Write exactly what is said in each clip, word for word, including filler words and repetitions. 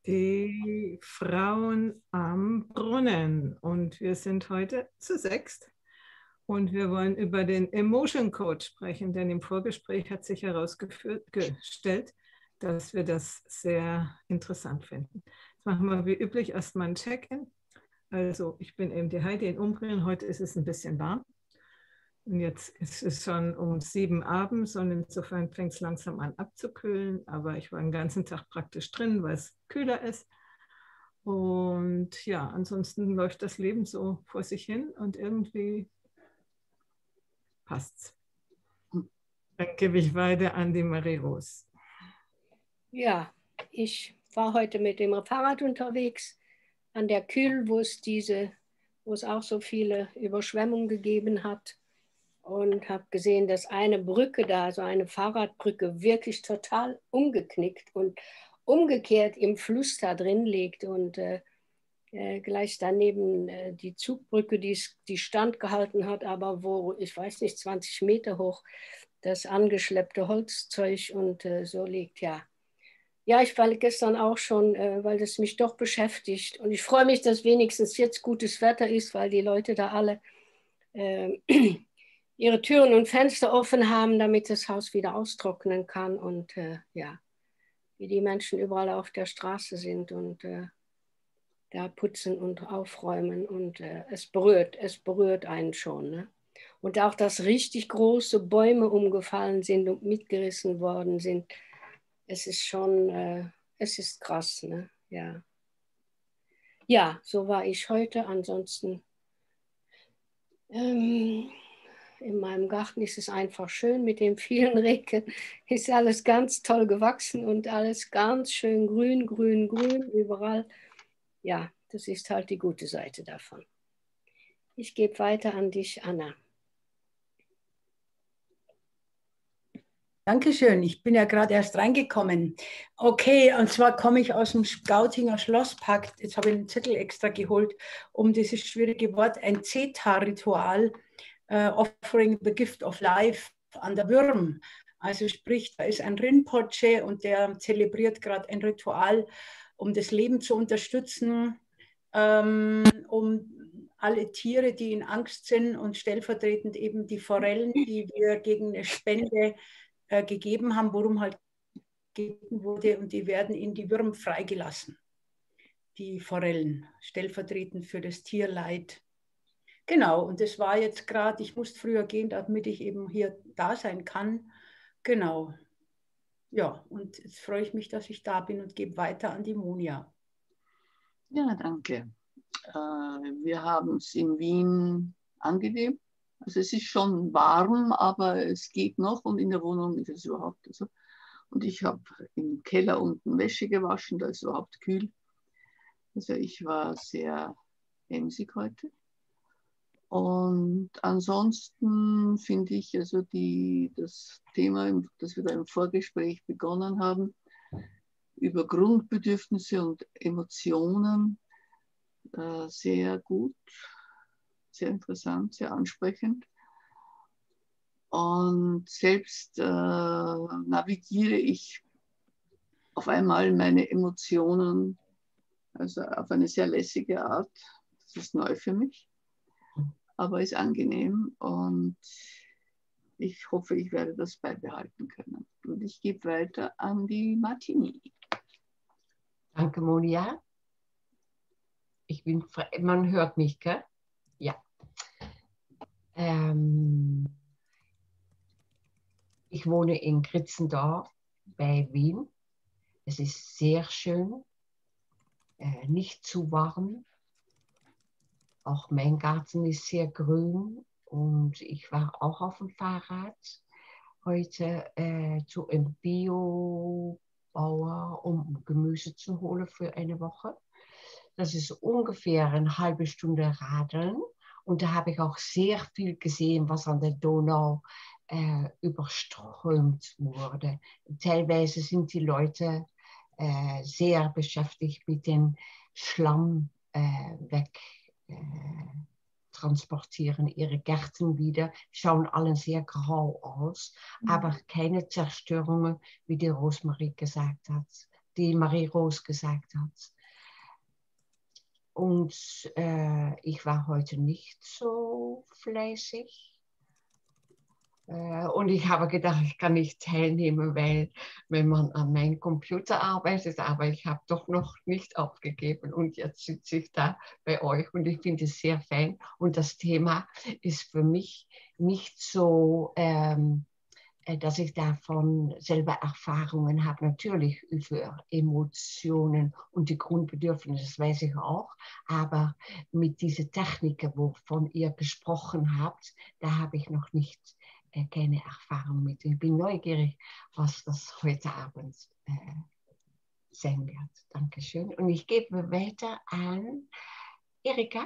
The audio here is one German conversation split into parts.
Die Frauen am Brunnen. Und wir sind heute zu sechst. Und wir wollen über den Emotion Code sprechen, denn im Vorgespräch hat sich herausgestellt, dass wir das sehr interessant finden. Jetzt machen wir wie üblich erstmal ein Check-in. Also ich bin eben die Heidi in Umbrien. Heute ist es ein bisschen warm. Und jetzt ist es schon um sieben abends und insofern fängt es langsam an abzukühlen. Aber ich war den ganzen Tag praktisch drin, weil es kühler ist. Und ja, ansonsten läuft das Leben so vor sich hin und irgendwie passt's. Dann gebe ich weiter an die Marie-Rose. Ja, ich war heute mit dem Fahrrad unterwegs an der Kühl, wo es diese, wo es auch so viele Überschwemmungen gegeben hat, und habe gesehen, dass eine Brücke da, so eine Fahrradbrücke, wirklich total umgeknickt und umgekehrt im Fluss da drin liegt und äh, äh, gleich daneben äh, die Zugbrücke, die, die standgehalten hat, aber wo, ich weiß nicht, zwanzig Meter hoch das angeschleppte Holzzeug und äh, so liegt, ja. Ja, ich war gestern auch schon, äh, weil das mich doch beschäftigt. Und ich freue mich, dass wenigstens jetzt gutes Wetter ist, weil die Leute da alle äh, ihre Türen und Fenster offen haben, damit das Haus wieder austrocknen kann. Und äh, ja, wie die Menschen überall auf der Straße sind und äh, da putzen und aufräumen. Und äh, es berührt, es berührt einen schon. Ne? Und auch, dass richtig große Bäume umgefallen sind und mitgerissen worden sind. Es ist schon, äh, es ist krass, ne? Ja. Ja, so war ich heute. Ansonsten ähm, in meinem Garten ist es einfach schön mit den vielen Regen. Ist alles ganz toll gewachsen und alles ganz schön grün, grün, grün überall. Ja, das ist halt die gute Seite davon. Ich gebe weiter an dich, Anna. Dankeschön, ich bin ja gerade erst reingekommen. Okay, und zwar komme ich aus dem Scoutinger Schlosspark. Jetzt habe ich einen Zettel extra geholt, um dieses schwierige Wort, ein Zeta-Ritual, uh, Offering the Gift of Life an der Würm. Also sprich, da ist ein Rinpoche und der zelebriert gerade ein Ritual, um das Leben zu unterstützen, ähm, um alle Tiere, die in Angst sind, und stellvertretend eben die Forellen, die wir gegen eine Spende gegeben haben, worum halt gegeben wurde, und die werden in die Würm freigelassen, die Forellen, stellvertretend für das Tierleid. Genau, und das war jetzt gerade, ich musste früher gehen, damit ich eben hier da sein kann. Genau, ja, und jetzt freue ich mich, dass ich da bin und gebe weiter an die Monia. Ja, danke. Äh, wir haben es in Wien angenehm. Also es ist schon warm, aber es geht noch, und in der Wohnung ist es überhaupt so. Und ich habe im Keller unten Wäsche gewaschen, da ist es überhaupt kühl. Also ich war sehr emsig heute. Und ansonsten finde ich also die, das Thema, das wir da im Vorgespräch begonnen haben, über Grundbedürfnisse und Emotionen, äh, sehr gut. Sehr interessant, sehr ansprechend. Und selbst äh, navigiere ich auf einmal meine Emotionen, also auf eine sehr lässige Art. Das ist neu für mich, aber ist angenehm, und ich hoffe, ich werde das beibehalten können. Und ich gebe weiter an die Martini. Danke, Monia. Ich bin, man hört mich, gell? Ja. Ähm, ich wohne in Kritzendorf bei Wien. Es ist sehr schön, äh, nicht zu warm. Auch mein Garten ist sehr grün, und ich war auch auf dem Fahrrad heute äh, zu einem Biobauer, um Gemüse zu holen für eine Woche. Das ist ungefähr eine halbe Stunde Radeln. Und da habe ich auch sehr viel gesehen, was an der Donau äh, überströmt wurde. Teilweise sind die Leute äh, sehr beschäftigt mit dem Schlamm äh, weg äh, transportieren, ihre Gärten wieder. Schauen alle sehr grau aus, mhm. aber keine Zerstörungen, wie die Rosemarie gesagt hat. die Marie-Rose gesagt hat. Und äh, ich war heute nicht so fleißig. Äh, und ich habe gedacht, ich kann nicht teilnehmen, weil wenn man an meinem Computer arbeitet, aber ich habe doch noch nicht aufgegeben. Und jetzt sitze ich da bei euch und ich finde es sehr fein. Und das Thema ist für mich nicht so, ähm, dass ich davon selber Erfahrungen habe, natürlich über Emotionen und die Grundbedürfnisse, das weiß ich auch, aber mit diesen Techniken, wovon ihr gesprochen habt, da habe ich noch nicht äh, keine Erfahrung mit. Ich bin neugierig, was das heute Abend äh, sein wird. Dankeschön. Und ich gebe weiter an Erika.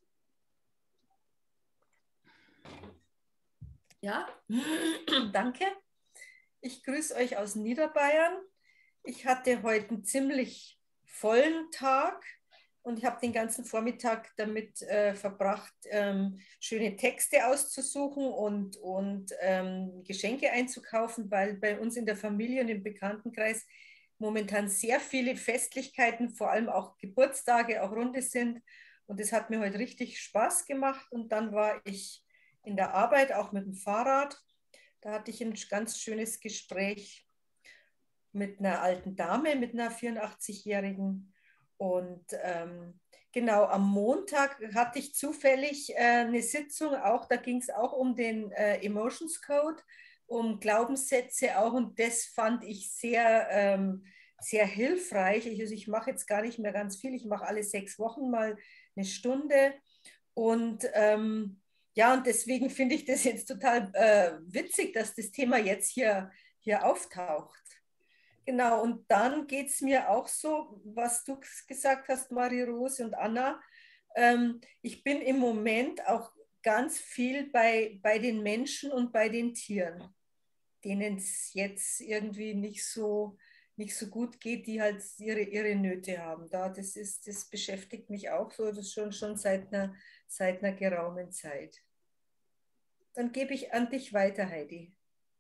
Ja, danke. Ich grüße euch aus Niederbayern. Ich hatte heute einen ziemlich vollen Tag und ich habe den ganzen Vormittag damit äh, verbracht, ähm, schöne Texte auszusuchen und, und ähm, Geschenke einzukaufen, weil bei uns in der Familie und im Bekanntenkreis momentan sehr viele Festlichkeiten, vor allem auch Geburtstage, auch Runde sind. Und es hat mir heute richtig Spaß gemacht. Und dann war ich in der Arbeit, auch mit dem Fahrrad. Da hatte ich ein ganz schönes Gespräch mit einer alten Dame, mit einer vierundachtzigjährigen. Und ähm, genau, am Montag hatte ich zufällig äh, eine Sitzung, auch da ging es auch um den äh, Emotions Code, um Glaubenssätze auch. Und das fand ich sehr, ähm, sehr hilfreich. Ich, also ich mache jetzt gar nicht mehr ganz viel. Ich mache alle sechs Wochen mal eine Stunde. Und ähm, ja, und deswegen finde ich das jetzt total äh, witzig, dass das Thema jetzt hier, hier auftaucht. Genau, und dann geht es mir auch so, was du gesagt hast, Marie-Rose und Anna. Ähm, ich bin im Moment auch ganz viel bei, bei den Menschen und bei den Tieren, denen es jetzt irgendwie nicht so, nicht so gut geht, die halt ihre, ihre Nöte haben. Da, das, ist, das beschäftigt mich auch so, das schon, schon seit einer, seit einer geraumen Zeit. Dann gebe ich an dich weiter, Heidi.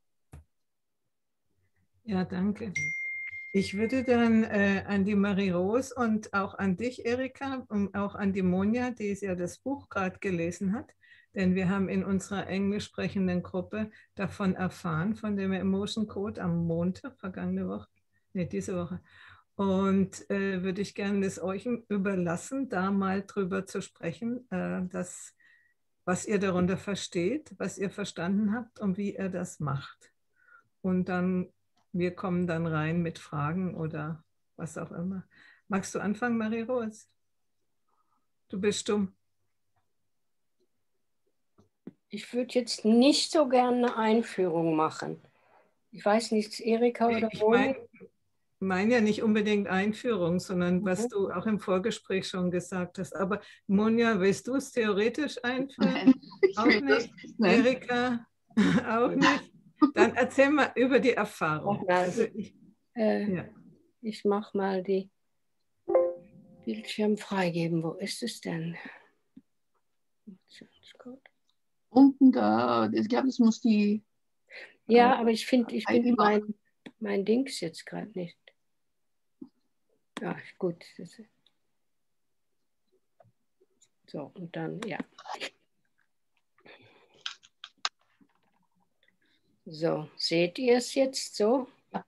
Ja, danke. Ich würde dann äh, an die Marie-Rose und auch an dich, Erika, und auch an die Monja, die ja das Buch gerade gelesen hat, denn wir haben in unserer englisch sprechenden Gruppe davon erfahren, von dem Emotion Code am Montag, vergangene Woche, nee, diese Woche. Und äh, würde ich gerne das euch überlassen, da mal drüber zu sprechen, äh, dass, was ihr darunter versteht, was ihr verstanden habt und wie ihr das macht. Und dann, wir kommen dann rein mit Fragen oder was auch immer. Magst du anfangen, Marie-Rose? Du bist stumm. Ich würde jetzt nicht so gerne eine Einführung machen. Ich weiß nicht, Erika oder Ich meine mein ja nicht unbedingt Einführung, sondern mhm. was du auch im Vorgespräch schon gesagt hast. Aber Monja, willst du es theoretisch einführen? Auch nicht. nicht Erika, auch nicht. Dann erzähl mal über die Erfahrung. Also ich äh, ja. ich mache mal die Bildschirm freigeben. Wo ist es denn? Unten da, ich glaube, das muss die... Ja, äh, aber ich finde, ich finde mein, mein Dings jetzt gerade nicht. Ja, gut. So, und dann, ja. So, seht ihr es jetzt so? Ja.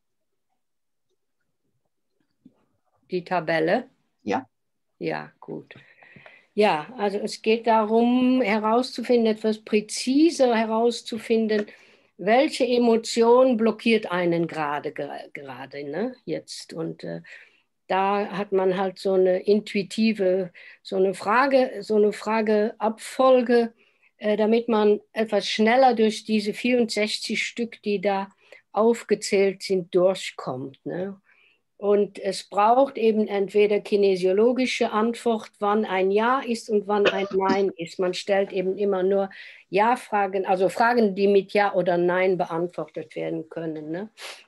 Die Tabelle? Ja. Ja, gut. Ja, also es geht darum, herauszufinden, etwas präziser herauszufinden, welche Emotion blockiert einen gerade, gerade ne, jetzt. Und äh, da hat man halt so eine intuitive, so eine Frage, so eine Frageabfolge, äh, damit man etwas schneller durch diese vierundsechzig Stück, die da aufgezählt sind, durchkommt. Ne? Und es braucht eben entweder kinesiologische Antwort, wann ein Ja ist und wann ein Nein ist. Man stellt eben immer nur Ja-Fragen, also Fragen, die mit Ja oder Nein beantwortet werden können. Ne?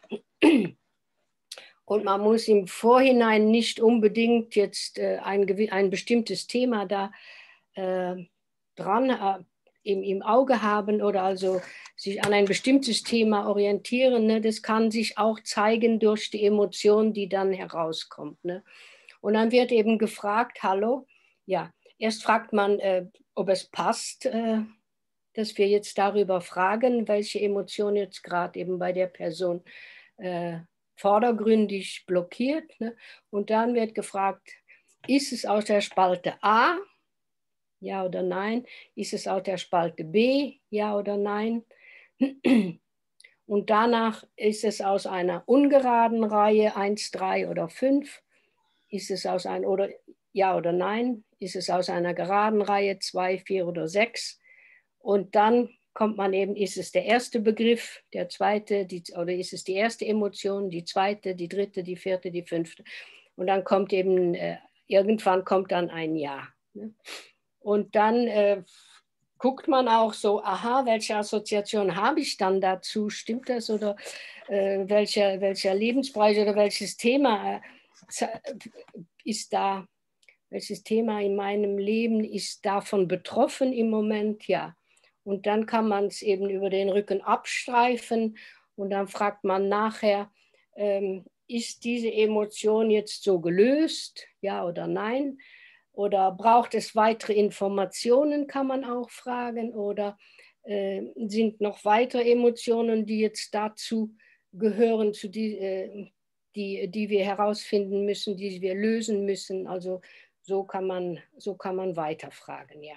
Und man muss im Vorhinein nicht unbedingt jetzt äh, ein, ein bestimmtes Thema da äh, dran, äh, im, im Auge haben oder also sich an ein bestimmtes Thema orientieren, ne, das kann sich auch zeigen durch die Emotion, die dann herauskommt. Ne. Und dann wird eben gefragt, hallo, ja, erst fragt man, äh, ob es passt, äh, dass wir jetzt darüber fragen, welche Emotion jetzt gerade eben bei der Person äh, vordergründig blockiert. Ne. Und dann wird gefragt, ist es aus der Spalte A? Ja oder nein? Ist es aus der Spalte B? Ja oder nein? Und danach ist es aus einer ungeraden Reihe eins, drei oder fünf. Ist es aus einer, oder ja oder nein? Ist es aus einer geraden Reihe zwei, vier oder sechs? Und dann kommt man eben, ist es der erste Begriff, der zweite, die, oder ist es die erste Emotion, die zweite, die dritte, die vierte, die fünfte. Und dann kommt eben, äh, irgendwann kommt dann ein Ja. Ne? Und dann äh, guckt man auch so, aha, welche Assoziation habe ich dann dazu? Stimmt das? Oder äh, welcher, welcher Lebensbereich oder welches Thema äh, ist da, welches Thema in meinem Leben ist davon betroffen im Moment? Ja. Und dann kann man es eben über den Rücken abstreifen und dann fragt man nachher, ähm, ist diese Emotion jetzt so gelöst? Ja oder nein? Oder braucht es weitere Informationen, kann man auch fragen. Oder äh, sind noch weitere Emotionen, die jetzt dazu gehören, zu die, äh, die, die wir herausfinden müssen, die wir lösen müssen. Also so kann man, so kann man weiterfragen, ja.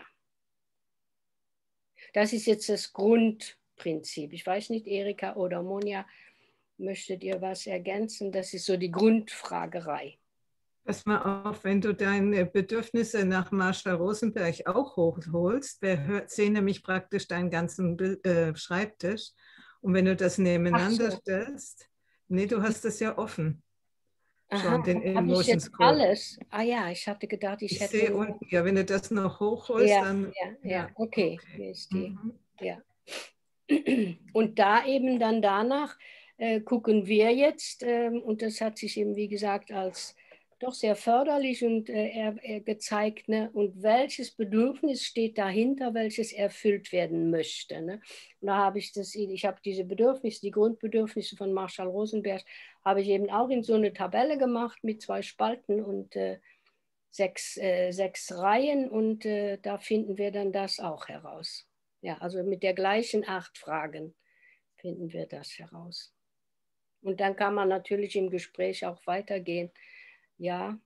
Das ist jetzt das Grundprinzip. Ich weiß nicht, Erika oder Monja, möchtet ihr was ergänzen? Das ist so die Grundfragerei. Pass mal auf, wenn du deine Bedürfnisse nach Marsha Rosenberg auch hochholst, wir sehen nämlich praktisch deinen ganzen äh, Schreibtisch. Und wenn du das nebeneinander so. stellst, nee, du hast das ja offen. Aha, schon den habe ich jetzt Code. Alles? Ah ja, ich hatte gedacht, ich, Ich hätte... sehe unten, ja, wenn du das noch hochholst, ja, dann... Ja, ja, ja. Okay. okay. Hier ist die. Mhm. Ja. Und da eben dann danach äh, gucken wir jetzt, ähm, und das hat sich eben, wie gesagt, als doch sehr förderlich und äh, er, er gezeigt, ne? Und welches Bedürfnis steht dahinter, welches erfüllt werden möchte. Ne? Und da habe ich das, ich habe diese Bedürfnisse, die Grundbedürfnisse von Marshall Rosenberg, habe ich eben auch in so eine Tabelle gemacht mit zwei Spalten und äh, sechs, äh, sechs Reihen und äh, da finden wir dann das auch heraus. Ja, also mit der gleichen acht Fragen finden wir das heraus. Und dann kann man natürlich im Gespräch auch weitergehen. Ja,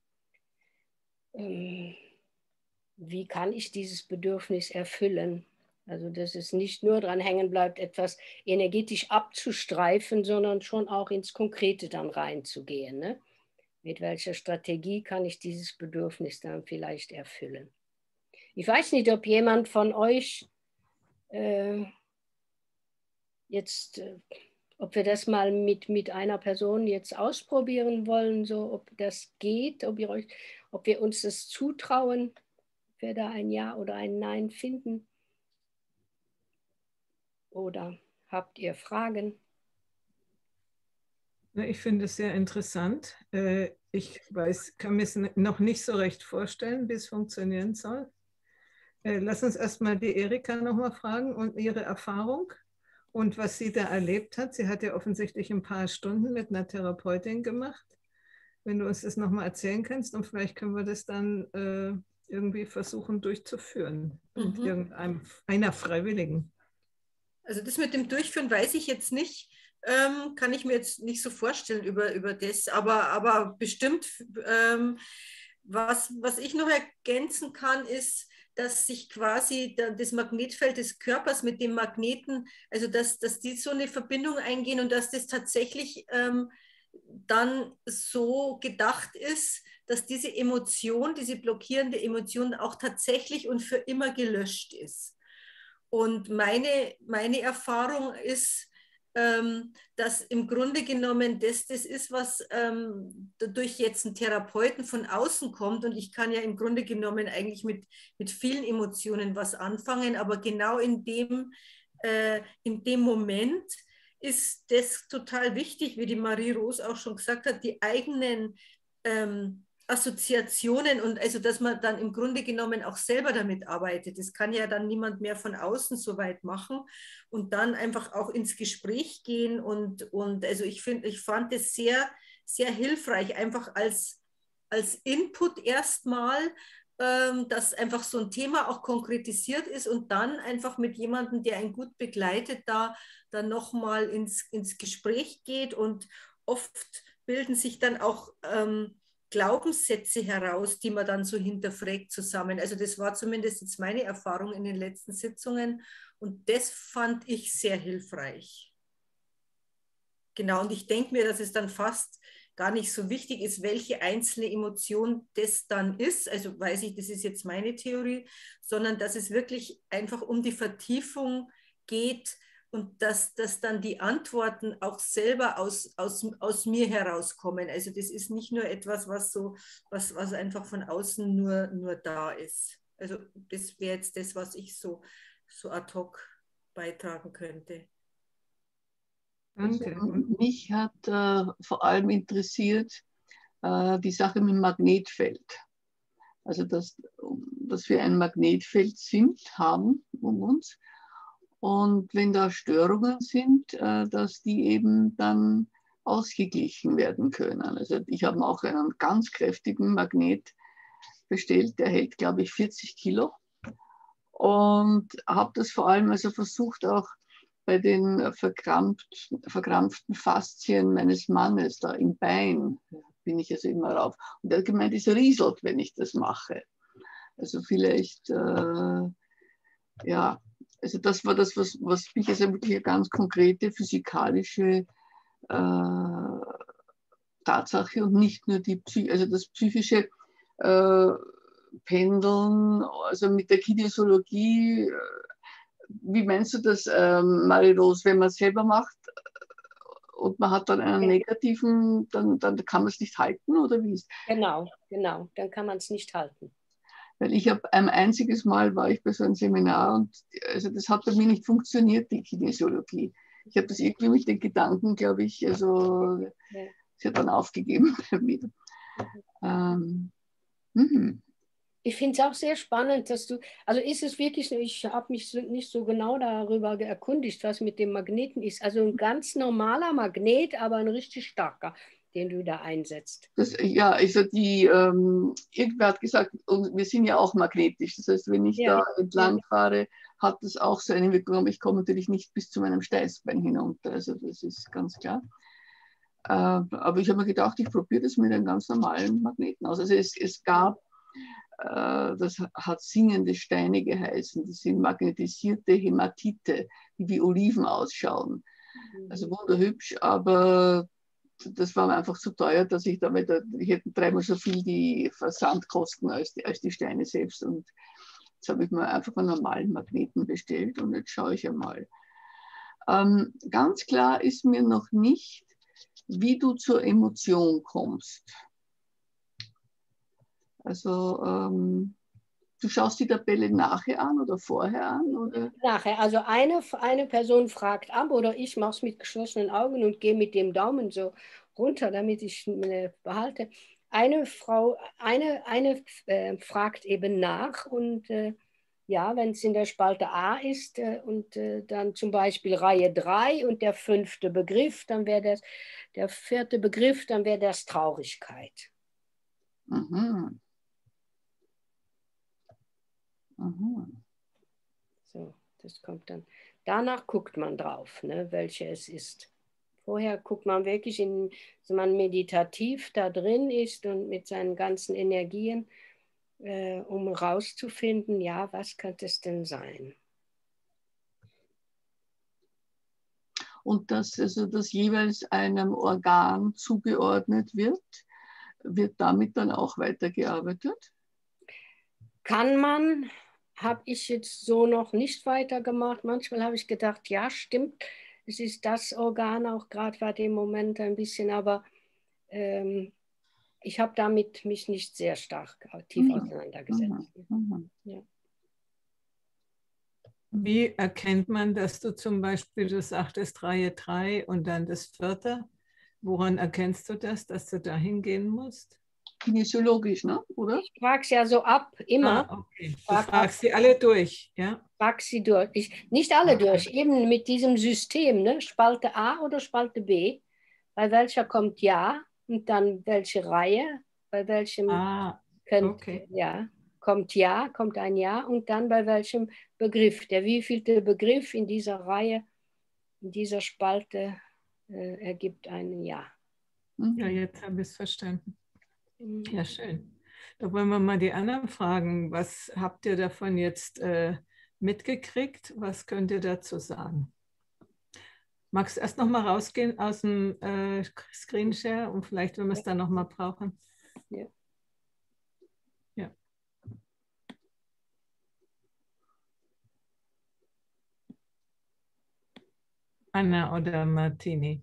ähm, wie kann ich dieses Bedürfnis erfüllen? Also, dass es nicht nur dran hängen bleibt, etwas energetisch abzustreifen, sondern schon auch ins Konkrete dann reinzugehen. Ne? Mit welcher Strategie kann ich dieses Bedürfnis dann vielleicht erfüllen? Ich weiß nicht, ob jemand von euch äh, jetzt, äh, ob wir das mal mit, mit einer Person jetzt ausprobieren wollen, so ob das geht, ob, ihr euch, ob wir uns das zutrauen, ob wir da ein Ja oder ein Nein finden. Oder habt ihr Fragen? Ich finde es sehr interessant. Ich weiß, kann mir es noch nicht so recht vorstellen, wie es funktionieren soll. Lass uns erstmal die Erika nochmal fragen und ihre Erfahrung und was sie da erlebt hat. Sie hat ja offensichtlich ein paar Stunden mit einer Therapeutin gemacht. Wenn du uns das nochmal erzählen kannst und vielleicht können wir das dann äh, irgendwie versuchen durchzuführen mit mhm. irgendeinem einer Freiwilligen. Also das mit dem Durchführen weiß ich jetzt nicht. Ähm, kann ich mir jetzt nicht so vorstellen über, über das, aber, aber bestimmt, ähm, was, was ich noch ergänzen kann, ist, dass sich quasi das Magnetfeld des Körpers mit dem Magneten, also dass, dass die so eine Verbindung eingehen und dass das tatsächlich ähm, dann so gedacht ist, dass diese Emotion, diese blockierende Emotion auch tatsächlich und für immer gelöscht ist. Und meine, meine Erfahrung ist, ähm, dass im Grunde genommen das das ist, was ähm, durch jetzt einen Therapeuten von außen kommt. Und ich kann ja im Grunde genommen eigentlich mit, mit vielen Emotionen was anfangen, aber genau in dem, äh, in dem Moment ist das total wichtig, wie die Marie-Rose auch schon gesagt hat, die eigenen ähm, Assoziationen und also, dass man dann im Grunde genommen auch selber damit arbeitet. Das kann ja dann niemand mehr von außen so weit machen und dann einfach auch ins Gespräch gehen und, und also ich finde, ich fand es sehr, sehr hilfreich, einfach als, als Input erstmal, ähm, dass einfach so ein Thema auch konkretisiert ist und dann einfach mit jemandem, der einen gut begleitet, da dann nochmal ins, ins Gespräch geht und oft bilden sich dann auch ähm, Glaubenssätze heraus, die man dann so hinterfragt zusammen. Also das war zumindest jetzt meine Erfahrung in den letzten Sitzungen und das fand ich sehr hilfreich. Genau, und ich denke mir, dass es dann fast gar nicht so wichtig ist, welche einzelne Emotion das dann ist, also weiß ich, das ist jetzt meine Theorie, sondern dass es wirklich einfach um die Vertiefung geht, und dass, dass dann die Antworten auch selber aus, aus, aus mir herauskommen. Also das ist nicht nur etwas, was, so, was, was einfach von außen nur, nur da ist. Also das wäre jetzt das, was ich so, so ad hoc beitragen könnte. Danke. Also, mich hat äh, vor allem interessiert äh, die Sache mit dem Magnetfeld. Also dass, dass wir ein Magnetfeld sind, haben um uns. Und wenn da Störungen sind, äh, dass die eben dann ausgeglichen werden können. Also ich habe auch einen ganz kräftigen Magnet bestellt, der hält, glaube ich, vierzig Kilo. Und habe das vor allem also versucht, auch bei den verkrampft, verkrampften Faszien meines Mannes, da im Bein, bin ich also immer rauf. Und er hat gemeint, es rieselt, wenn ich das mache. Also vielleicht, äh, ja, also das war das, was, was mich also wirklich eine ganz konkrete physikalische äh, Tatsache und nicht nur die Psy also das psychische äh, Pendeln, also mit der Kinesiologie. Wie meinst du das, ähm, Marie-Rose, wenn man es selber macht und man hat dann einen negativen, dann, dann kann man es nicht halten, oder wie ist? Genau, genau, dann kann man es nicht halten. Weil ich habe ein einziges Mal war ich bei so einem Seminar und also das hat bei mir nicht funktioniert, die Kinesiologie. Ich habe das irgendwie mit den Gedanken, glaube ich, also Ja. sie hat dann aufgegeben bei mir. Ähm, mhm. Ich finde es auch sehr spannend, dass du, also ist es wirklich so, ich habe mich so, nicht so genau darüber erkundigt, was mit dem Magneten ist. Also ein ganz normaler Magnet, aber ein richtig starker, den du da einsetzt. Das, ja, also die, ähm, irgendwer hat gesagt, und wir sind ja auch magnetisch. Das heißt, wenn ich Ja. da entlang fahre, hat das auch so eine Wirkung, aber ich komme natürlich nicht bis zu meinem Steißbein hinunter. Also das ist ganz klar. Äh, aber ich habe mir gedacht, ich probiere das mit einem ganz normalen Magneten aus. Also es, es gab, äh, das hat singende Steine geheißen, das sind magnetisierte Hämatite, die wie Oliven ausschauen. Also wunderhübsch, aber das war mir einfach zu teuer, dass ich damit, ich hätte dreimal so viel die Versandkosten als die, als die Steine selbst. Und jetzt habe ich mir einfach einen normalen Magneten bestellt und jetzt schaue ich einmal. Ähm, ganz klar ist mir noch nicht, wie du zur Emotion kommst. Also ähm, du schaust die Tabelle nachher an oder vorher an? Oder? Nachher, also eine, eine Person fragt ab oder ich mache es mit geschlossenen Augen und gehe mit dem Daumen so runter, damit ich äh, behalte. Eine Frau, eine, eine äh, fragt eben nach und äh, ja, wenn es in der Spalte A ist äh, und äh, dann zum Beispiel Reihe drei und der fünfte Begriff, dann wäre das der vierte Begriff, dann wäre das Traurigkeit. Mhm. Mhm. So, das kommt dann. Danach guckt man drauf, ne, welche es ist. Vorher guckt man wirklich, in, dass man meditativ da drin ist und mit seinen ganzen Energien, äh, um rauszufinden, ja, was könnte es denn sein? Und dass also das jeweils einem Organ zugeordnet wird, wird damit dann auch weitergearbeitet? Kann man, habe ich jetzt so noch nicht weitergemacht. Manchmal habe ich gedacht, ja, stimmt, es ist das Organ auch gerade bei dem Moment ein bisschen, aber ähm, ich habe damit mich nicht sehr stark tief Mhm. auseinandergesetzt. Mhm. Ja. Wie erkennt man, dass du zum Beispiel, du sagtest Reihe drei und dann das vierte? Woran erkennst du das, dass du dahin gehen musst? kinesiologisch, ne? Oder? Ich frage es ja so ab, immer. Ah, okay. Du Frag fragst sie alle durch, ja? Frag sie durch. Ich, nicht alle durch, eben mit diesem System, ne? Spalte A oder Spalte B. Bei welcher kommt Ja und dann welche Reihe, bei welchem Ah, könnt, okay. ja, kommt Ja, kommt ein Ja und dann bei welchem Begriff. Der wievielte Begriff in dieser Reihe, in dieser Spalte äh, ergibt ein Ja. Ja, jetzt habe ich es verstanden. Ja, schön. Da wollen wir mal die anderen fragen. Was habt ihr davon jetzt äh, mitgekriegt? Was könnt ihr dazu sagen? Magst du erst noch mal rausgehen aus dem äh, Screenshare und vielleicht, wenn wir es dann noch mal brauchen? Ja. Ja. Anna oder Martini?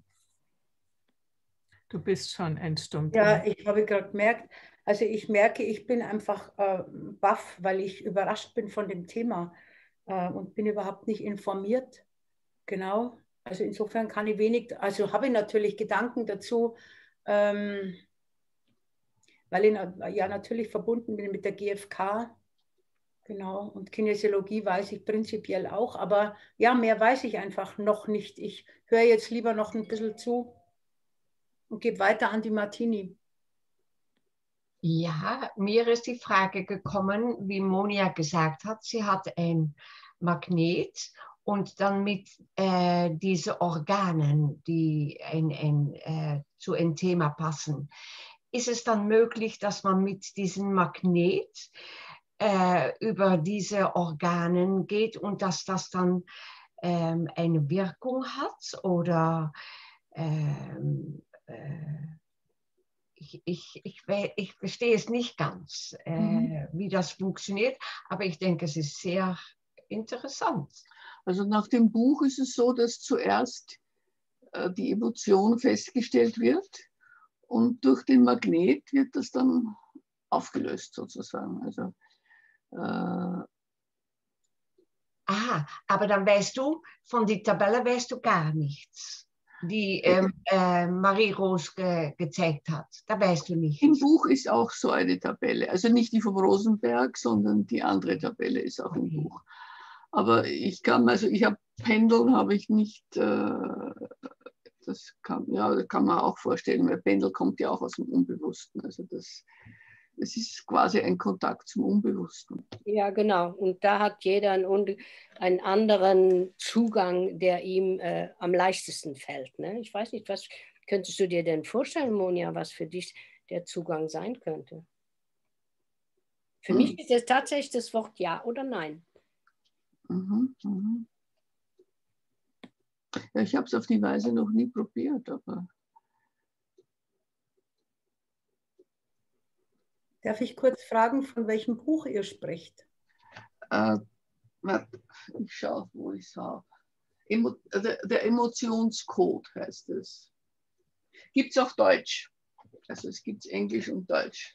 Du bist schon entstummt. Ja, ich habe gerade gemerkt, also ich merke, ich bin einfach äh, baff, weil ich überrascht bin von dem Thema äh, und bin überhaupt nicht informiert. Genau. Also insofern kann ich wenig, also habe ich natürlich Gedanken dazu, ähm, weil ich ja natürlich verbunden bin mit der G F K. Genau. Und Kinesiologie weiß ich prinzipiell auch, aber ja, mehr weiß ich einfach noch nicht. Ich höre jetzt lieber noch ein bisschen zu und gebe weiter an die Martini. Ja, mir ist die Frage gekommen, wie Monia gesagt hat, sie hat ein Magnet und dann mit äh, diesen Organen, die ein, ein, äh, zu einem Thema passen. Ist es dann möglich, dass man mit diesem Magnet äh, über diese Organen geht und dass das dann ähm, eine Wirkung hat? Oder ähm, äh, Ich, ich, ich, ich verstehe es nicht ganz, äh, mhm. wie das funktioniert, aber ich denke, es ist sehr interessant. Also nach dem Buch ist es so, dass zuerst äh, die Emotion festgestellt wird und durch den Magnet wird das dann aufgelöst sozusagen. Also, äh, Aha, aber dann weißt du, von der Tabelle weißt du gar nichts, die ähm, äh, Marie-Rose ge gezeigt hat. Da weißt du nichts. Im Buch ist auch so eine Tabelle. Also nicht die vom Rosenberg, sondern die andere Tabelle ist auch im Buch. Aber ich kann, also ich habe Pendeln habe ich nicht, äh, das kann, ja, das kann man auch vorstellen, weil Pendel kommt ja auch aus dem Unbewussten. Also das, das ist quasi ein Kontakt zum Unbewussten. Ja, genau. Und da hat jeder einen, einen anderen Zugang, der ihm äh, am leichtesten fällt. Ne? Ich weiß nicht, was könntest du dir denn vorstellen, Monia, was für dich der Zugang sein könnte? Für hm. mich ist es tatsächlich das Wort Ja oder Nein. Mhm, mhm. Ja, ich habe es auf die Weise noch nie probiert, aber... Darf ich kurz fragen, von welchem Buch ihr sprecht? Äh, ich schaue, wo ich es habe. Emo der, der Emotionscode heißt es. Gibt es auch Deutsch. Also es gibt Englisch und Deutsch.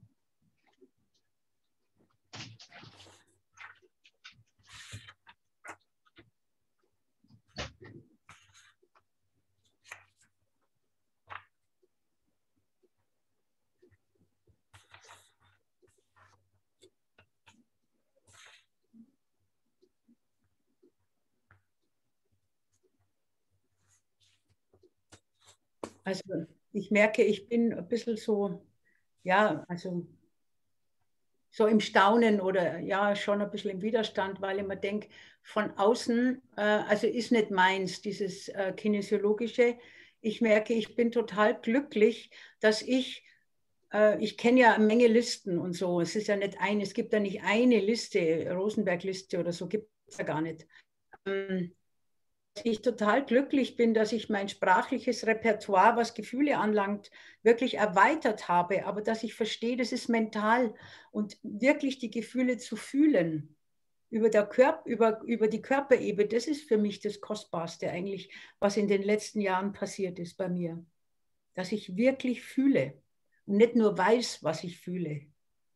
Also ich merke, ich bin ein bisschen so, ja, also so im Staunen oder ja, schon ein bisschen im Widerstand, weil ich mir denke, von außen, äh, also ist nicht meins, dieses äh, Kinesiologische. Ich merke, ich bin total glücklich, dass ich, äh, ich kenne ja eine Menge Listen und so, es ist ja nicht eine, es gibt ja nicht eine Liste, Rosenberg-Liste oder so, gibt es ja gar nicht. Ähm, ich total glücklich bin, dass ich mein sprachliches Repertoire, was Gefühle anlangt, wirklich erweitert habe, aber dass ich verstehe, das ist mental und wirklich die Gefühle zu fühlen über, der Körper, über, über die Körperebene, das ist für mich das Kostbarste eigentlich, was in den letzten Jahren passiert ist bei mir. Dass ich wirklich fühle und nicht nur weiß, was ich fühle.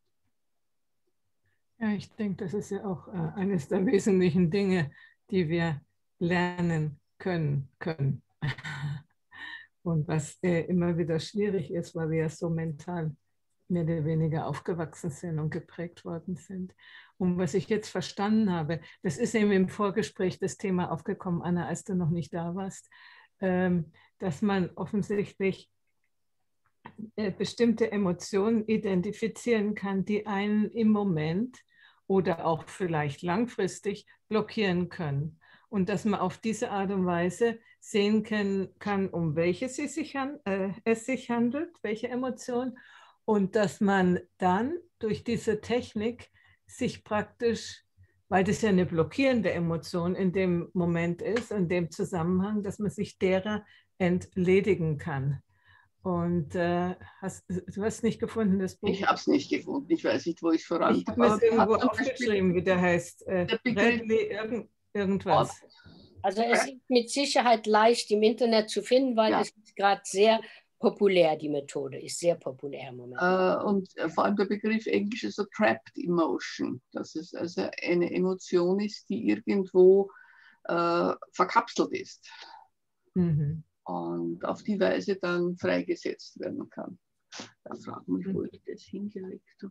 Ja, ich denke, das ist ja auch äh, eines der wesentlichen Dinge, die wir lernen können, können. Und was äh, immer wieder schwierig ist, weil wir ja so mental mehr oder weniger aufgewachsen sind und geprägt worden sind. Und was ich jetzt verstanden habe, das ist eben im Vorgespräch das Thema aufgekommen, Anna, als du noch nicht da warst, ähm, dass man offensichtlich äh, bestimmte Emotionen identifizieren kann, die einen im Moment oder auch vielleicht langfristig blockieren können. Und dass man auf diese Art und Weise sehen kann, kann um welche es sich, äh, es sich handelt, welche Emotion. Und dass man dann durch diese Technik sich praktisch, weil das ja eine blockierende Emotion in dem Moment ist, in dem Zusammenhang, dass man sich derer entledigen kann. Und äh, hast, du hast nicht gefunden, das Buch? Ich habe es nicht gefunden. Ich weiß nicht, wo ich es voran Ich habe mir es irgendwo aufgeschrieben, wie der heißt. Äh, der Bradley irgend, irgendwas. Also es ist mit Sicherheit leicht im Internet zu finden, weil Ja. es ist gerade sehr populär, die Methode ist sehr populär im Moment. Äh, und äh, vor allem der Begriff Englisch ist so Trapped Emotion, dass es also eine Emotion ist, die irgendwo äh, verkapselt ist. Mhm. Und auf die Weise dann freigesetzt werden kann. Da fragt mich, wo ich das hingelegt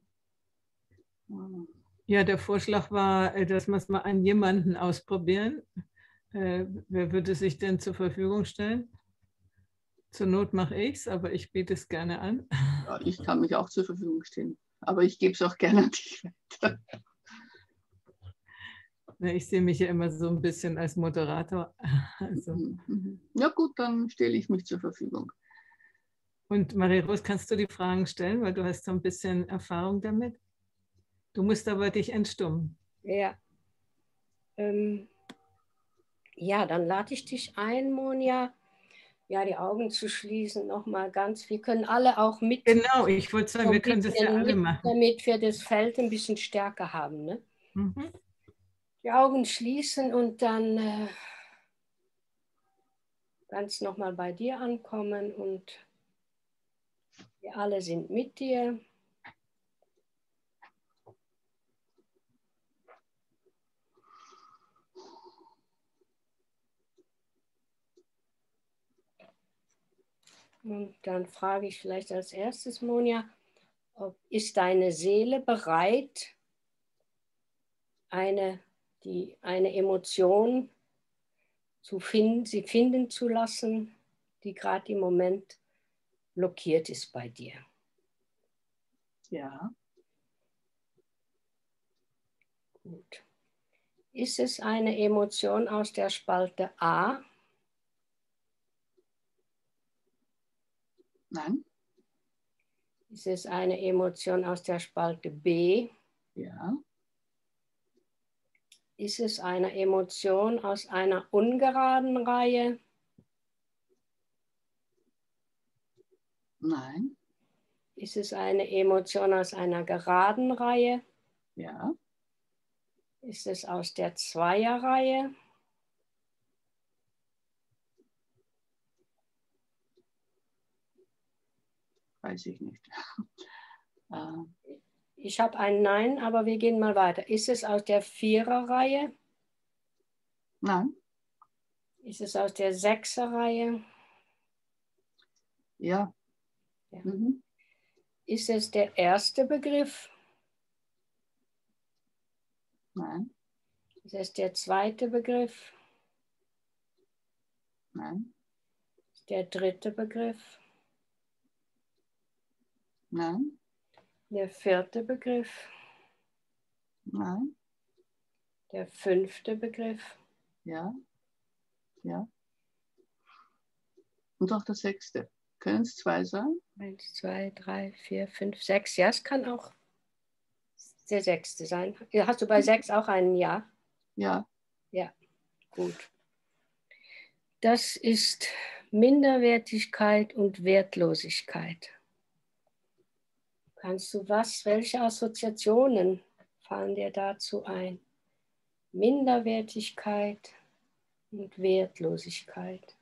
habe. Ja, der Vorschlag war, äh, dass wir es mal an jemanden ausprobieren. Äh, wer würde sich denn zur Verfügung stellen? Zur Not mache ich es, aber ich biete es gerne an. Ja, ich kann mich auch zur Verfügung stellen, aber ich gebe es auch gerne an dich weiter. Ich sehe mich ja immer so ein bisschen als Moderator. Also. Ja gut, dann stelle ich mich zur Verfügung. Und Marie-Rose, kannst du die Fragen stellen, weil du hast so ein bisschen Erfahrung damit? Du musst aber dich entstummen. Ja. Ähm, ja, dann lade ich dich ein, Monja, ja, die Augen zu schließen, nochmal ganz. Wir können alle auch mit. Genau, ich wollte sagen, wir können das ja alle mit, machen. Damit wir das Feld ein bisschen stärker haben. Ne? Mhm. Die Augen schließen und dann äh, ganz nochmal bei dir ankommen und wir alle sind mit dir. Und dann frage ich vielleicht als erstes, Monja, ob, ist deine Seele bereit, eine, die, eine Emotion zu finden, sie finden zu lassen, die gerade im Moment blockiert ist bei dir? Ja. Gut. Ist es eine Emotion aus der Spalte A? Nein. Ist es eine Emotion aus der Spalte B? Ja. Ist es eine Emotion aus einer ungeraden Reihe? Nein. Ist es eine Emotion aus einer geraden Reihe? Ja. Ist es aus der Zweierreihe? Weiß ich nicht. äh. Ich habe ein Nein, aber wir gehen mal weiter. Ist es aus der Viererreihe? Nein. Ist es aus der Sechserreihe? Ja. Ja. Mhm. Ist es der erste Begriff? Nein. Ist es der zweite Begriff? Nein. Ist der dritte Begriff? Nein. Der vierte Begriff? Nein. Der fünfte Begriff? Ja. Ja. Und auch der sechste. Können es zwei sein? Eins, zwei, drei, vier, fünf, sechs. Ja, es kann auch der sechste sein. Hast du bei sechs auch einen Ja? Ja. Ja, gut. Das ist Minderwertigkeit und Wertlosigkeit. Kannst du was, welche Assoziationen fallen dir dazu ein? Minderwertigkeit und Wertlosigkeit.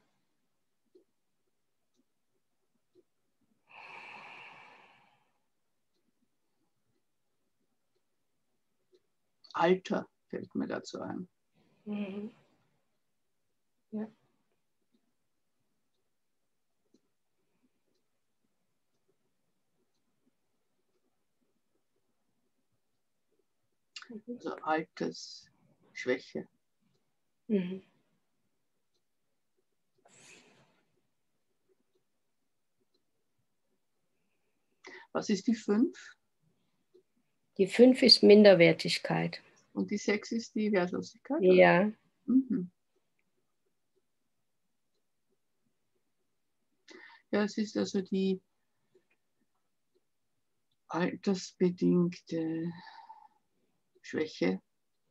Alter fällt mir dazu ein. Mhm. Ja. Also Altersschwäche. Mhm. Was ist die fünf? Die fünf ist Minderwertigkeit. Und die sechs ist die Wertlosigkeit? Ja. Mhm. Ja, es ist also die altersbedingte Schwäche.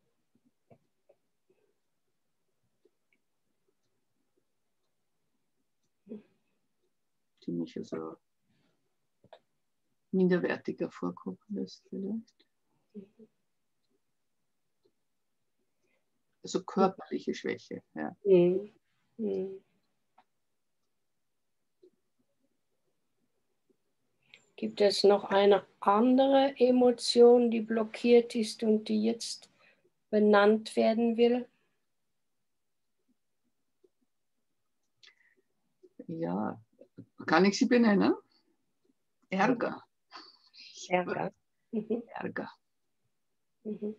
Die mich also minderwertiger vorkommen lässt vielleicht. Also körperliche Schwäche, ja. Mhm. Mhm. Gibt es noch eine andere Emotion, die blockiert ist und die jetzt benannt werden will? Ja, kann ich sie benennen? Ärger. Ärger. Mhm. Ärger. Mhm.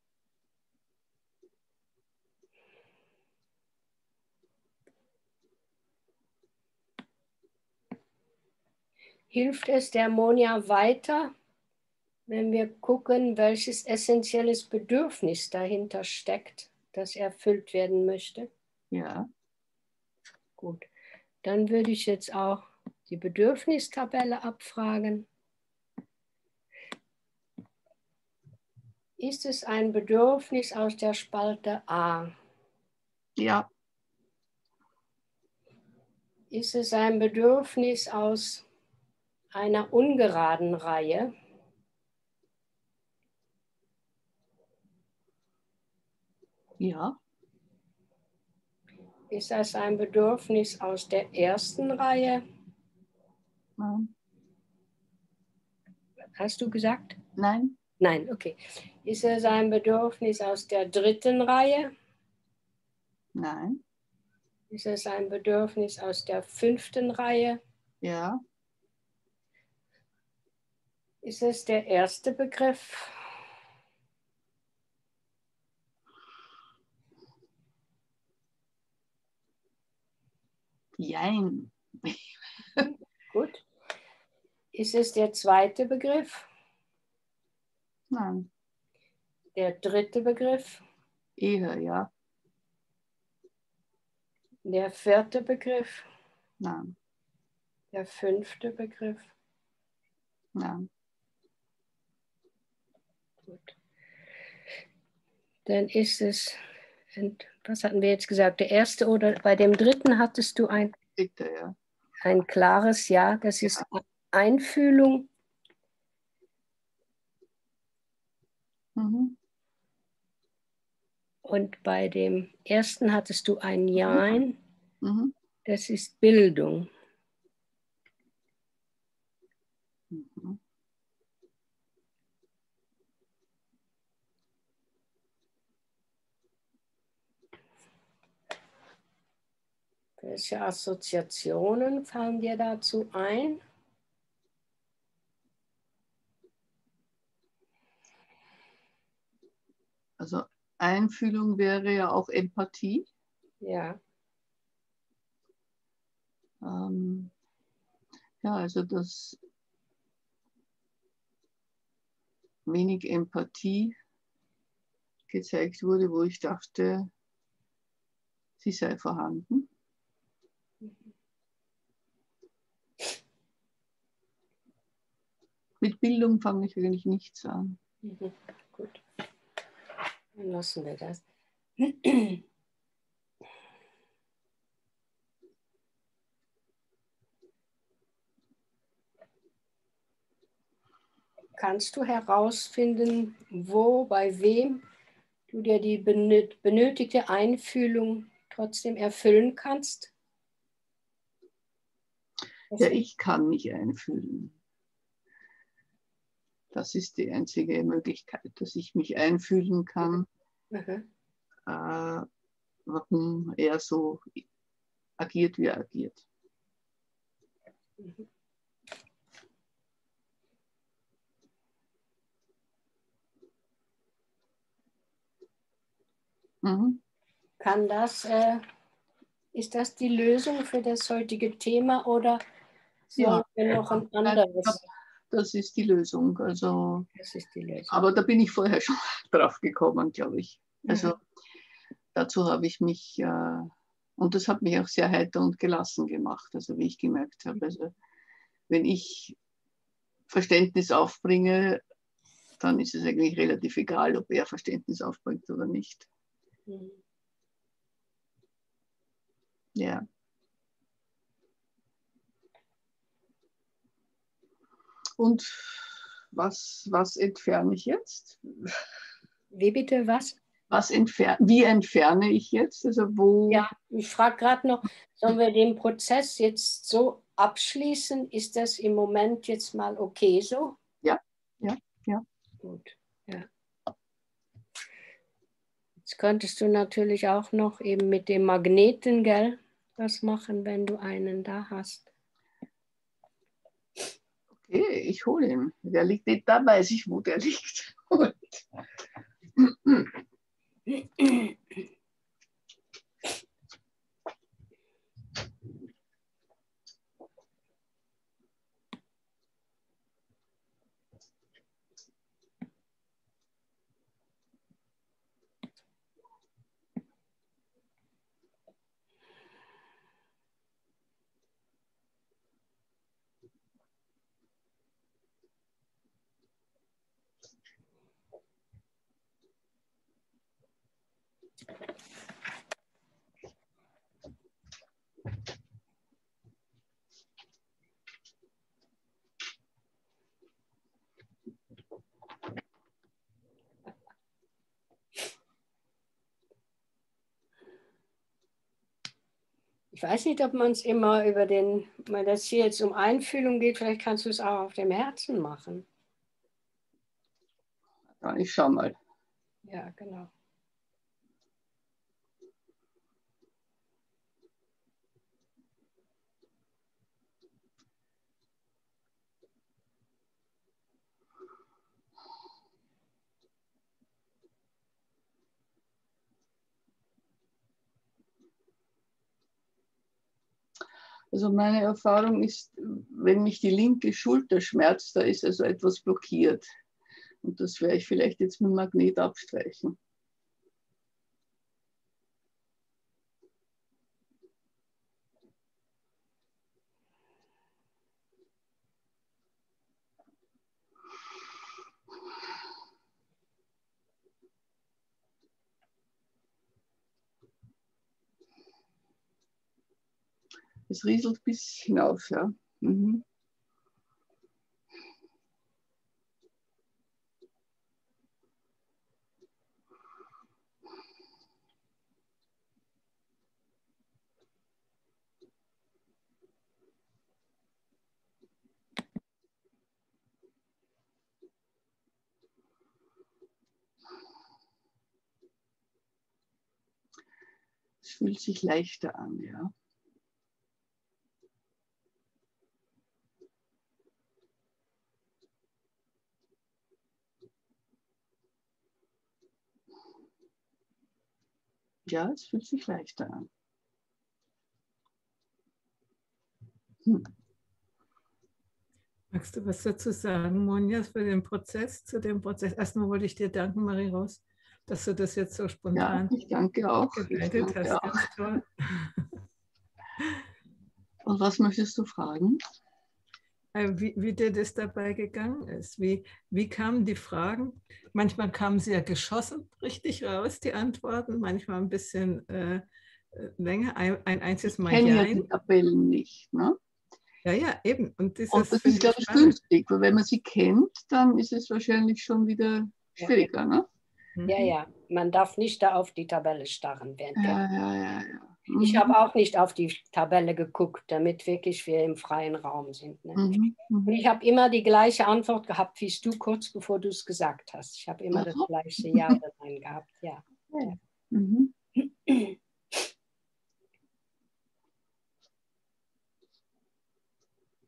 Hilft es der Monja weiter, wenn wir gucken, welches essentielles Bedürfnis dahinter steckt, das erfüllt werden möchte? Ja. Gut, dann würde ich jetzt auch die Bedürfnistabelle abfragen. Ist es ein Bedürfnis aus der Spalte A? Ja. Ist es ein Bedürfnis aus einer ungeraden Reihe? Ja. Ist das ein Bedürfnis aus der ersten Reihe? Nein. Hast du gesagt? Nein. Nein, okay. Ist es ein Bedürfnis aus der dritten Reihe? Nein. Ist es ein Bedürfnis aus der fünften Reihe? Ja. Ist es der erste Begriff? Jein. Gut. Ist es der zweite Begriff? Nein. Der dritte Begriff? Eher, ja. Der vierte Begriff? Nein. Der fünfte Begriff? Nein. Gut. Dann ist es, was hatten wir jetzt gesagt, der erste oder bei dem dritten hattest du ein, Bitte, ja. ein klares Ja, das ist Einfühlung. Mhm. Und bei dem ersten hattest du ein Jein, Mhm. das ist Bildung. Mhm. Welche Assoziationen fallen dir dazu ein? Also Einfühlung wäre ja auch Empathie. Ja. Ähm, ja, also dass wenig Empathie gezeigt wurde, wo ich dachte, sie sei vorhanden. Mit Bildung fange ich eigentlich nichts an. Mhm. Gut. Dann lassen wir das. Kannst du herausfinden, wo, bei wem du dir die benötigte Einfühlung trotzdem erfüllen kannst? Ja, ich kann mich einfühlen. Das ist die einzige Möglichkeit, dass ich mich einfühlen kann, Mhm. äh, warum er so agiert, wie er agiert. Mhm. Mhm. Kann das, äh, ist das die Lösung für das heutige Thema oder sollen Ja. wir noch ein Nein, ich anderes? glaub, das ist die Lösung. Also, Das ist die Lösung. aber da bin ich vorher schon drauf gekommen, glaube ich. Also dazu habe ich mich, äh, und das hat mich auch sehr heiter und gelassen gemacht, also wie ich gemerkt habe. Also wenn ich Verständnis aufbringe, dann ist es eigentlich relativ egal, ob er Verständnis aufbringt oder nicht. Mhm. Ja. Und was, was entferne ich jetzt? Wie bitte, was? Was entfer wie entferne ich jetzt? Also wo? Ja, ich frage gerade noch, sollen wir den Prozess jetzt so abschließen? Ist das im Moment jetzt mal okay so? Ja, ja, ja. Gut, ja. Jetzt könntest du natürlich auch noch eben mit dem Magneten, gell, was machen, wenn du einen da hast. Okay, ich hole ihn. Der liegt nicht da, weiß ich, wo der liegt. Ich weiß nicht, ob man es immer über den, weil das hier jetzt um Einfühlung geht, vielleicht kannst du es auch auf dem Herzen machen. Ja, ich schau mal. Ja, genau. Also meine Erfahrung ist, wenn mich die linke Schulter schmerzt, da ist also etwas blockiert. Und das werde ich vielleicht jetzt mit dem Magnet abstreichen. Es rieselt bis hinauf, ja. Mhm. Es fühlt sich leichter an, ja. Ja, es fühlt sich leichter an. Hm. Magst du was dazu sagen, Monja, für den Prozess, zu dem Prozess? Erstmal wollte ich dir danken, Marie-Rose, dass du das jetzt so spontan Ja, ich danke auch. geleitet Ich danke hast. auch. Ganz toll. Und was möchtest du fragen? Wie, wie dir das dabei gegangen ist. Wie, wie kamen die Fragen? Manchmal kamen sie ja geschossen richtig raus, die Antworten, manchmal ein bisschen äh, länger, ein, ein einziges Mal Ich kenne ja Jein. die Tabellen nicht. Ne? Ja, ja, eben. Und, dieses Und das ist, glaube ich, günstig, weil wenn man sie kennt, dann ist es wahrscheinlich schon wieder schwieriger. Ne? Ja, ja, man darf nicht da auf die Tabelle starren. Während Ja, ja, ja, ja. Mhm. Ich habe auch nicht auf die Tabelle geguckt, damit wirklich wir im freien Raum sind. Ne? Mhm. Und ich habe immer die gleiche Antwort gehabt, wie du kurz bevor du es gesagt hast. Ich habe immer das gleiche Ja oder Nein gehabt. Ja. Ja. Mhm.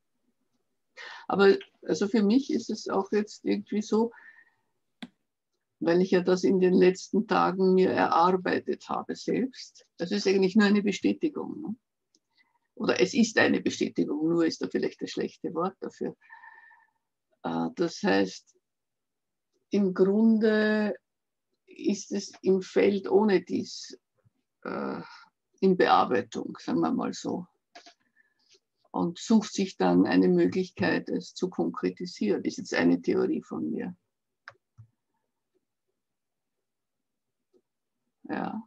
Aber also für mich ist es auch jetzt irgendwie so, weil ich ja das in den letzten Tagen mir erarbeitet habe selbst. Das ist eigentlich nur eine Bestätigung. Ne? Oder es ist eine Bestätigung, nur ist da vielleicht das schlechte Wort dafür. Das heißt, im Grunde ist es im Feld ohne dies äh, in Bearbeitung, sagen wir mal so. Und sucht sich dann eine Möglichkeit, es zu konkretisieren. Das ist jetzt eine Theorie von mir. Ja.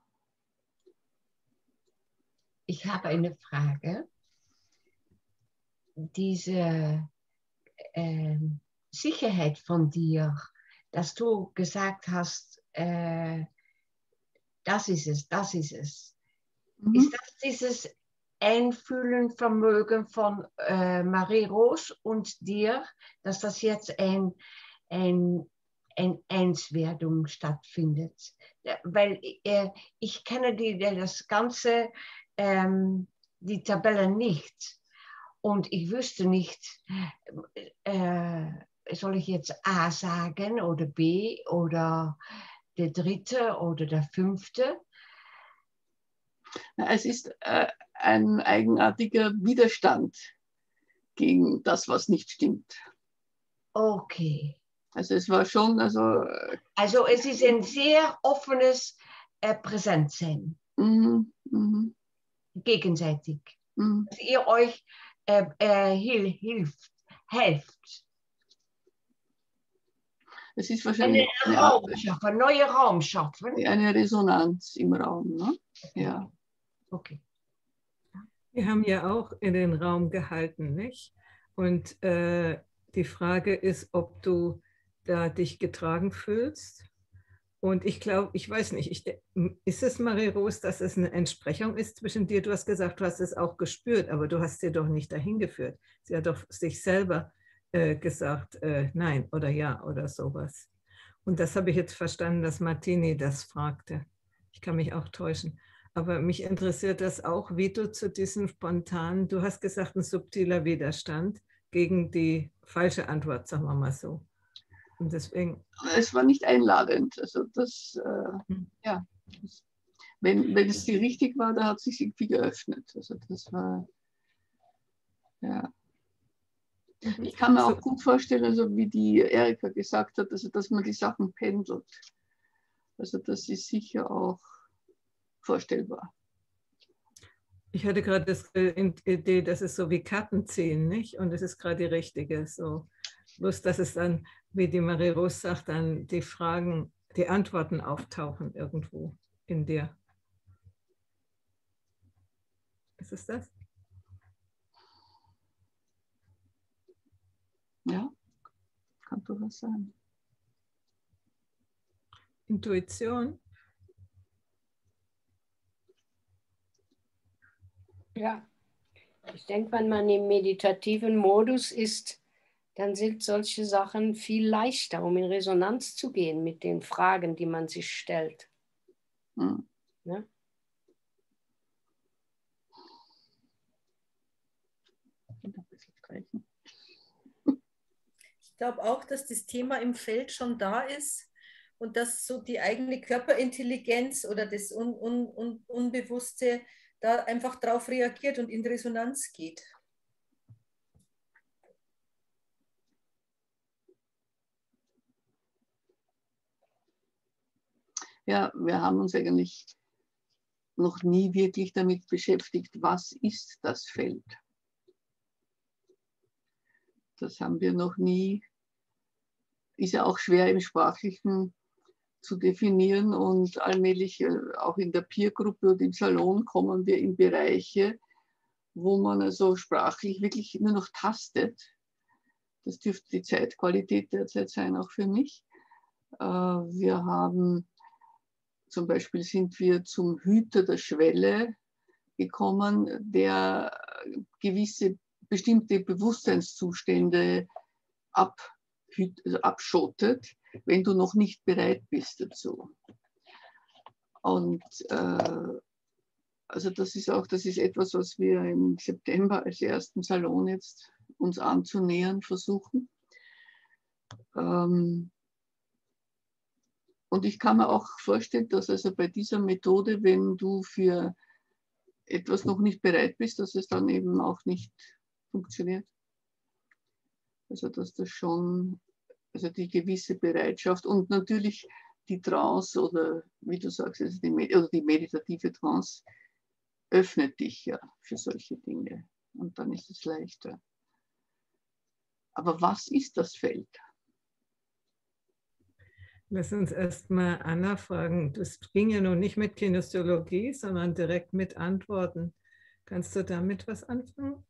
Ich habe eine Frage. Diese äh, Sicherheit von dir, dass du gesagt hast, äh, das ist es, das ist es. Mhm. Ist das dieses Einfühlenvermögen von äh, Marie-Rose und dir, dass das jetzt ein, ein, ein Einswerdung stattfindet? Weil äh, ich kenne die, das ganze, ähm, die Tabelle nicht. Und ich wüsste nicht, äh, soll ich jetzt A sagen oder B oder der dritte oder der fünfte? Es ist äh, ein eigenartiger Widerstand gegen das, was nicht stimmt. Okay. Also es war schon, also... Also es ist ein sehr offenes äh, Präsentsein. Mhm, mhm. Gegenseitig. Mhm. Dass ihr euch äh, äh, hilft, helft. Es ist wahrscheinlich eine eine, Raum schaffen, einen neuen Raum schaffen. Eine Resonanz im Raum, ne? Ja. Okay. Wir haben ja auch in den Raum gehalten, nicht? Und äh, die Frage ist, ob du da dich getragen fühlst. Und ich glaube, ich weiß nicht, ich, ist es, Marie-Rose, dass es eine Entsprechung ist zwischen dir? Du hast gesagt, du hast es auch gespürt, aber du hast sie doch nicht dahin geführt. Sie hat doch sich selber äh, gesagt, äh, nein oder ja oder sowas. Und das habe ich jetzt verstanden, dass Martini das fragte. Ich kann mich auch täuschen. Aber mich interessiert das auch, wie du zu diesem spontanen, du hast gesagt, ein subtiler Widerstand gegen die falsche Antwort, sagen wir mal so. Und deswegen. Es war nicht einladend. Also das, äh, hm. ja, das, wenn, wenn es die richtig war, da hat sich irgendwie geöffnet. Also das war, ja. Mhm. Ich kann mir auch gut vorstellen, also wie die Erika gesagt hat, also dass man die Sachen pendelt. Also das ist sicher auch vorstellbar. Ich hatte gerade das Idee, das ist so wie Karten ziehen, nicht? Und es ist gerade die richtige. So. Bloß, dass es dann, wie die Marie-Rose sagt, dann die Fragen, die Antworten auftauchen irgendwo in dir. Ist es das? Ja, kann durchaus sein. Intuition? Ja, ich denke, wenn man im meditativen Modus ist, dann sind solche Sachen viel leichter, um in Resonanz zu gehen mit den Fragen, die man sich stellt. Hm. Ja? Ich glaube auch, dass das Thema im Feld schon da ist und dass so die eigene Körperintelligenz oder das Un Un Un Unbewusste da einfach drauf reagiert und in Resonanz geht. Ja, wir haben uns eigentlich noch nie wirklich damit beschäftigt, was ist das Feld? Das haben wir noch nie, ist ja auch schwer im Sprachlichen zu definieren und allmählich auch in der Peergruppe und im Salon kommen wir in Bereiche, wo man also sprachlich wirklich nur noch tastet. Das dürfte die Zeitqualität derzeit sein, auch für mich. Wir haben Zum Beispiel sind wir zum Hüter der Schwelle gekommen, der gewisse bestimmte Bewusstseinszustände ab, also abschottet, wenn du noch nicht bereit bist dazu. Und äh, also das ist auch, das ist etwas, was wir im September als ersten Salon jetzt uns anzunähern versuchen. Ähm, Und ich kann mir auch vorstellen, dass also bei dieser Methode, wenn du für etwas noch nicht bereit bist, dass es dann eben auch nicht funktioniert. Also dass das schon, also die gewisse Bereitschaft und natürlich die Trance oder wie du sagst, also die, oder die meditative Trance öffnet dich ja für solche Dinge und dann ist es leichter. Aber was ist das Feld? Lass uns erstmal Anna fragen. Das ging ja noch nicht mit Kinesiologie, sondern direkt mit Antworten. Kannst du damit was anfangen?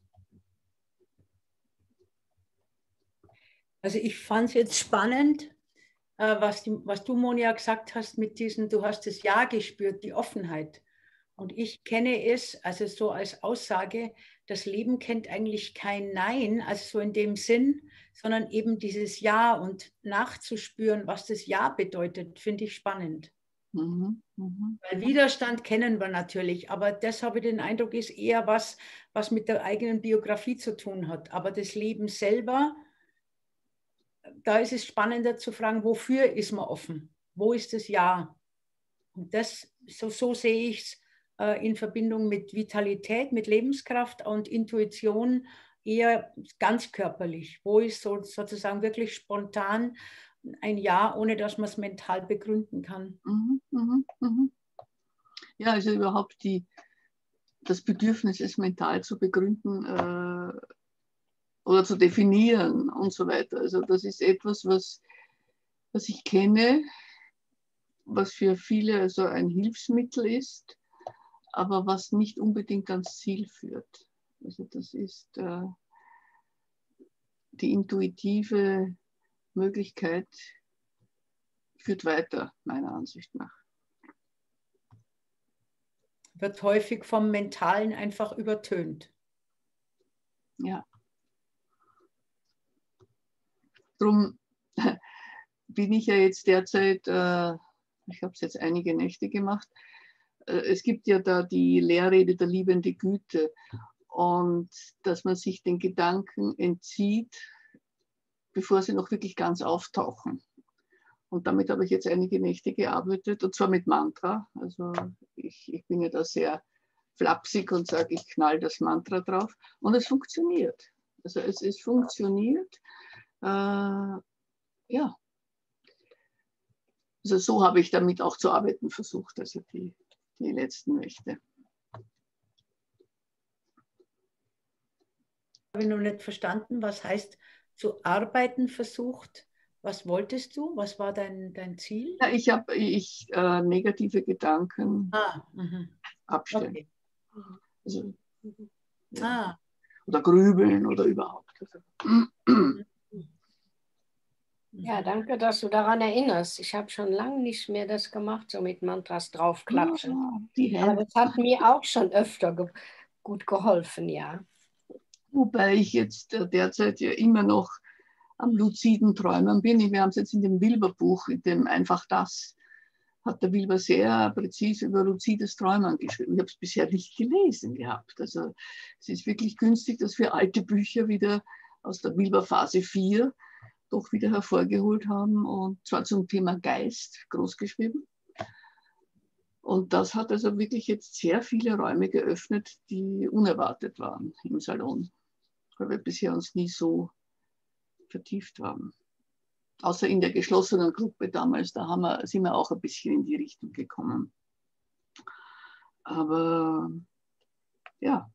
Also ich fand es jetzt spannend, äh, was, die, was du, Monia, gesagt hast mit diesem, du hast das Ja gespürt, die Offenheit. Und ich kenne es, also so als Aussage, das Leben kennt eigentlich kein Nein, also so in dem Sinn, sondern eben dieses Ja und nachzuspüren, was das Ja bedeutet, finde ich spannend. Mhm, mhm. Weil Widerstand kennen wir natürlich, aber das habe ich den Eindruck, ist eher was, was mit der eigenen Biografie zu tun hat. Aber das Leben selber, da ist es spannender zu fragen, wofür ist man offen? Wo ist das Ja? Und das, so, so sehe ich es äh, in Verbindung mit Vitalität, mit Lebenskraft und Intuition eher ganz körperlich. Wo ist so, sozusagen wirklich spontan ein Ja, ohne dass man es mental begründen kann. Mhm, mhm, mhm. Ja, also überhaupt die, das Bedürfnis, es mental zu begründen äh, oder zu definieren und so weiter. Also das ist etwas, was, was ich kenne, was für viele also ein Hilfsmittel ist, aber was nicht unbedingt ans Ziel führt. Also das ist äh, die intuitive Möglichkeit führt weiter, meiner Ansicht nach. Wird häufig vom Mentalen einfach übertönt. Ja. Drum bin ich ja jetzt derzeit, äh, ich habe es jetzt einige Nächte gemacht, äh, es gibt ja da die Lehrrede der liebenden Güte und dass man sich den Gedanken entzieht, bevor sie noch wirklich ganz auftauchen. Und damit habe ich jetzt einige Nächte gearbeitet, und zwar mit Mantra. Also ich, ich bin ja da sehr flapsig und sage, ich knall das Mantra drauf. Und es funktioniert. Also es, es funktioniert. Äh, ja. Also so habe ich damit auch zu arbeiten versucht, also die, die letzten Nächte. Ich habe noch nicht verstanden, was heißt zu arbeiten versucht. Was wolltest du? Was war dein, dein Ziel? Ja, ich habe ich, äh, negative Gedanken ah, mhm. abstellen. Okay. Also, ja. Ah. Oder grübeln oder überhaupt. Ja, danke, dass du daran erinnerst. Ich habe schon lange nicht mehr das gemacht, so mit Mantras draufklatschen. Ah, die Aber das hat mir auch schon öfter ge gut geholfen, ja. Wobei ich jetzt derzeit ja immer noch am luziden Träumen bin. Wir haben es jetzt in dem Wilber-Buch, in dem Einfach das, hat der Wilber sehr präzise über luzides Träumen geschrieben. Ich habe es bisher nicht gelesen gehabt. Also es ist wirklich günstig, dass wir alte Bücher wieder aus der Wilber-Phase vier doch wieder hervorgeholt haben, und zwar zum Thema Geist großgeschrieben. Und das hat also wirklich jetzt sehr viele Räume geöffnet, die unerwartet waren im Salon, weil wir bisher uns nie so vertieft haben. Außer in der geschlossenen Gruppe damals, da haben wir, sind wir auch ein bisschen in die Richtung gekommen. Aber ja.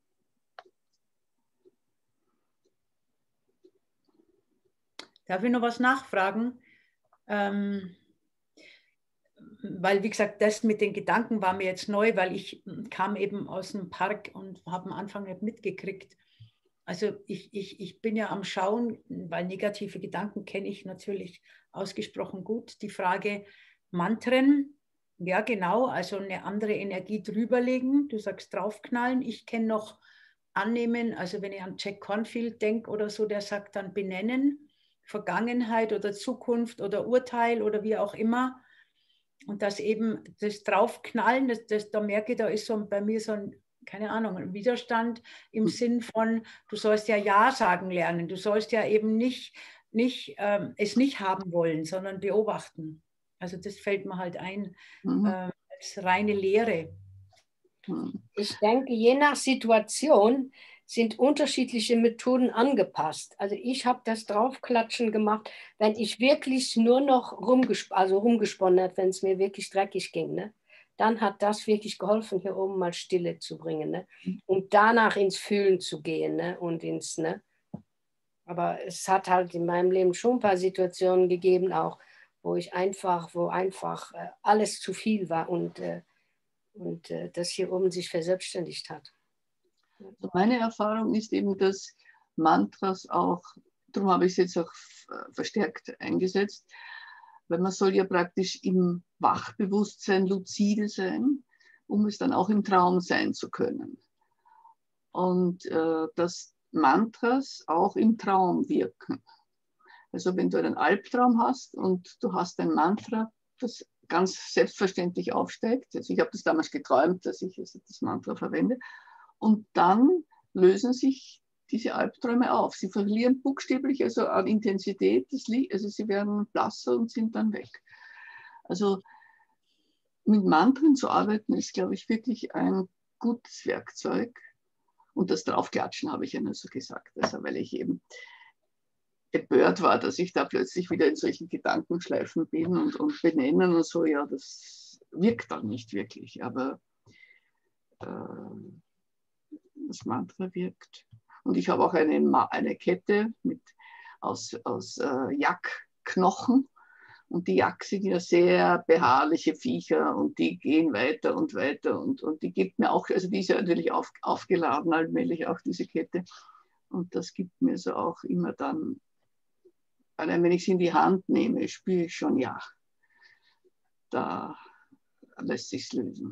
Darf ich noch was nachfragen? Ähm, weil, wie gesagt, das mit den Gedanken war mir jetzt neu, weil ich kam eben aus dem Park und habe am Anfang nicht mitgekriegt. Also ich, ich, ich bin ja am Schauen, weil negative Gedanken kenne ich natürlich ausgesprochen gut. Die Frage Mantren, ja genau, also eine andere Energie drüberlegen. Du sagst draufknallen. Ich kenne noch annehmen, also wenn ich an Jack Cornfield denke oder so, der sagt dann benennen, Vergangenheit oder Zukunft oder Urteil oder wie auch immer. Und das eben, das Draufknallen, das, das, da merke ich, da ist so bei mir so ein, keine Ahnung, ein Widerstand im Sinn von, du sollst ja Ja sagen lernen. Du sollst ja eben nicht, nicht ähm, es nicht haben wollen, sondern beobachten. Also das fällt mir halt ein, Mhm. äh, als reine Lehre. Mhm. Ich denke, je nach Situation sind unterschiedliche Methoden angepasst. Also ich habe das Draufklatschen gemacht, wenn ich wirklich nur noch rumgesp also rumgesponnen habe, wenn es mir wirklich dreckig ging. Ne? Dann hat das wirklich geholfen, hier oben mal Stille zu bringen. Ne? Und danach ins Fühlen zu gehen. Ne? Und ins, ne? Aber es hat halt in meinem Leben schon ein paar Situationen gegeben, auch wo ich einfach, wo einfach äh, alles zu viel war und, äh, und äh, das hier oben sich verselbstständigt hat. Also meine Erfahrung ist eben, dass Mantras auch, darum habe ich es jetzt auch verstärkt eingesetzt, weil man soll ja praktisch im Wachbewusstsein lucide sein, um es dann auch im Traum sein zu können. Und äh, dass Mantras auch im Traum wirken. Also wenn du einen Albtraum hast und du hast ein Mantra, das ganz selbstverständlich aufsteigt, also ich habe das damals geträumt, dass ich das Mantra verwende, und dann lösen sich diese Albträume auf. Sie verlieren buchstäblich also an Intensität, das Licht, also sie werden blasser und sind dann weg. Also mit Mantren zu arbeiten ist, glaube ich, wirklich ein gutes Werkzeug. Und das Draufklatschen habe ich ja nur so gesagt, also weil ich eben empört war, dass ich da plötzlich wieder in solchen Gedankenschleifen bin und, und benennen und so, ja, das wirkt dann nicht wirklich, aber äh, das Mantra wirkt. Und ich habe auch eine, eine Kette mit, aus, aus äh, Jackknochen. Und die Jack sind ja sehr beharrliche Viecher und die gehen weiter und weiter. Und, und die gibt mir auch, also die ist ja natürlich auf, aufgeladen, allmählich auch diese Kette. Und das gibt mir so auch immer dann, allein wenn ich sie in die Hand nehme, spüre ich schon, ja, da lässt sich's lösen.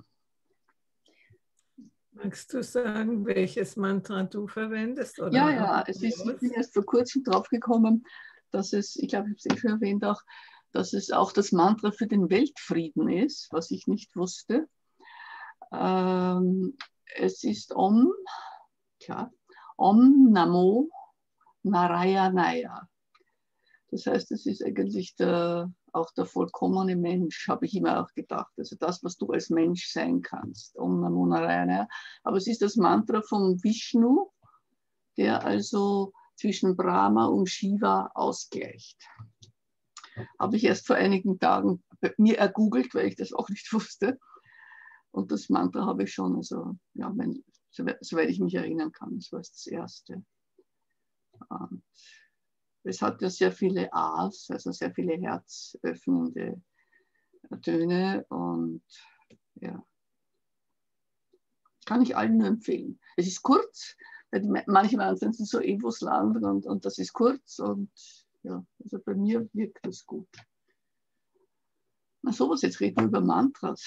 Magst du sagen, welches Mantra du verwendest? Oder ja, ja, es ist, ich bin erst vor kurzem drauf gekommen, dass es, ich glaube, ich habe es eh schon erwähnt auch, dass es auch das Mantra für den Weltfrieden ist, was ich nicht wusste. Ähm, es ist Om, tja, Om Namo Narayanaya. Das heißt, es ist eigentlich der, auch der vollkommene Mensch, habe ich immer auch gedacht. Also das, was du als Mensch sein kannst. Om Namo Narayana. Aber es ist das Mantra vom Vishnu, der also zwischen Brahma und Shiva ausgleicht. Habe ich erst vor einigen Tagen mir ergoogelt, weil ich das auch nicht wusste. Und das Mantra habe ich schon, also ja, mein, soweit ich mich erinnern kann, das war das erste. Und es hat ja sehr viele A's, also sehr viele herzöffnende Töne und ja, kann ich allen nur empfehlen. Es ist kurz, manche Mantren sind so Evosland und, und das ist kurz und ja, also bei mir wirkt das gut. Na sowas, jetzt reden wir über Mantras.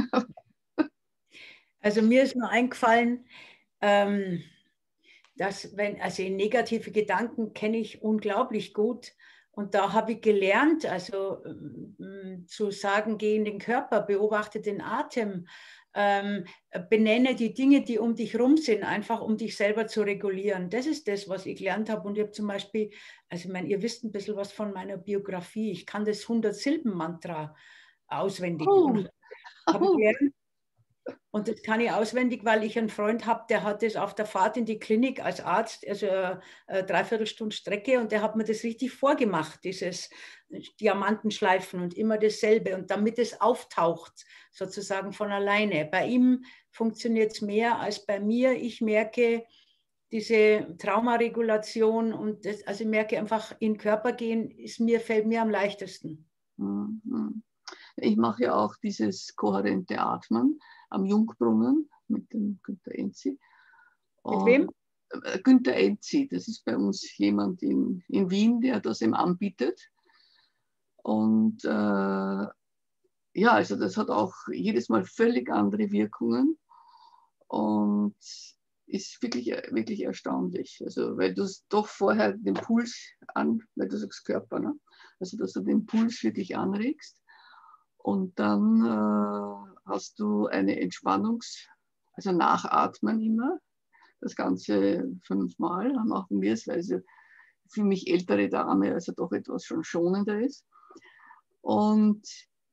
Also mir ist nur eingefallen, ähm, dass wenn, also negative Gedanken kenne ich unglaublich gut. Und da habe ich gelernt, also ähm, zu sagen, geh in den Körper, beobachte den Atem, ähm, benenne die Dinge, die um dich rum sind, einfach um dich selber zu regulieren. Das ist das, was ich gelernt habe. Und ich habe zum Beispiel, also ich meine, ihr wisst ein bisschen was von meiner Biografie. Ich kann das hundert-Silben-Mantra auswendig. Oh. Und habe ich gelernt. Und das kann ich auswendig, weil ich einen Freund habe, der hat das auf der Fahrt in die Klinik als Arzt, also eine, eine Dreiviertelstunde Strecke, und der hat mir das richtig vorgemacht, dieses Diamantenschleifen und immer dasselbe. Und damit es auftaucht, sozusagen von alleine. Bei ihm funktioniert es mehr als bei mir. Ich merke diese Traumaregulation und das, also ich merke einfach, in den Körper gehen, ist mir, fällt mir am leichtesten. Ich mache ja auch dieses kohärente Atmen am Jungbrunnen mit dem Günter Enzi. Mit wem? Äh, Günter Enzi, das ist bei uns jemand in, in Wien, der das eben anbietet. Und äh, ja, also das hat auch jedes Mal völlig andere Wirkungen und ist wirklich, wirklich erstaunlich. Also weil du doch vorher den Puls an, weil du sagst Körper, ne? Also dass du den Puls wirklich anregst. Und dann äh, hast du eine Entspannungs-, also Nachatmen immer, das Ganze fünfmal machen wir es, weil es für mich ältere Dame also doch etwas schon schonender ist. Und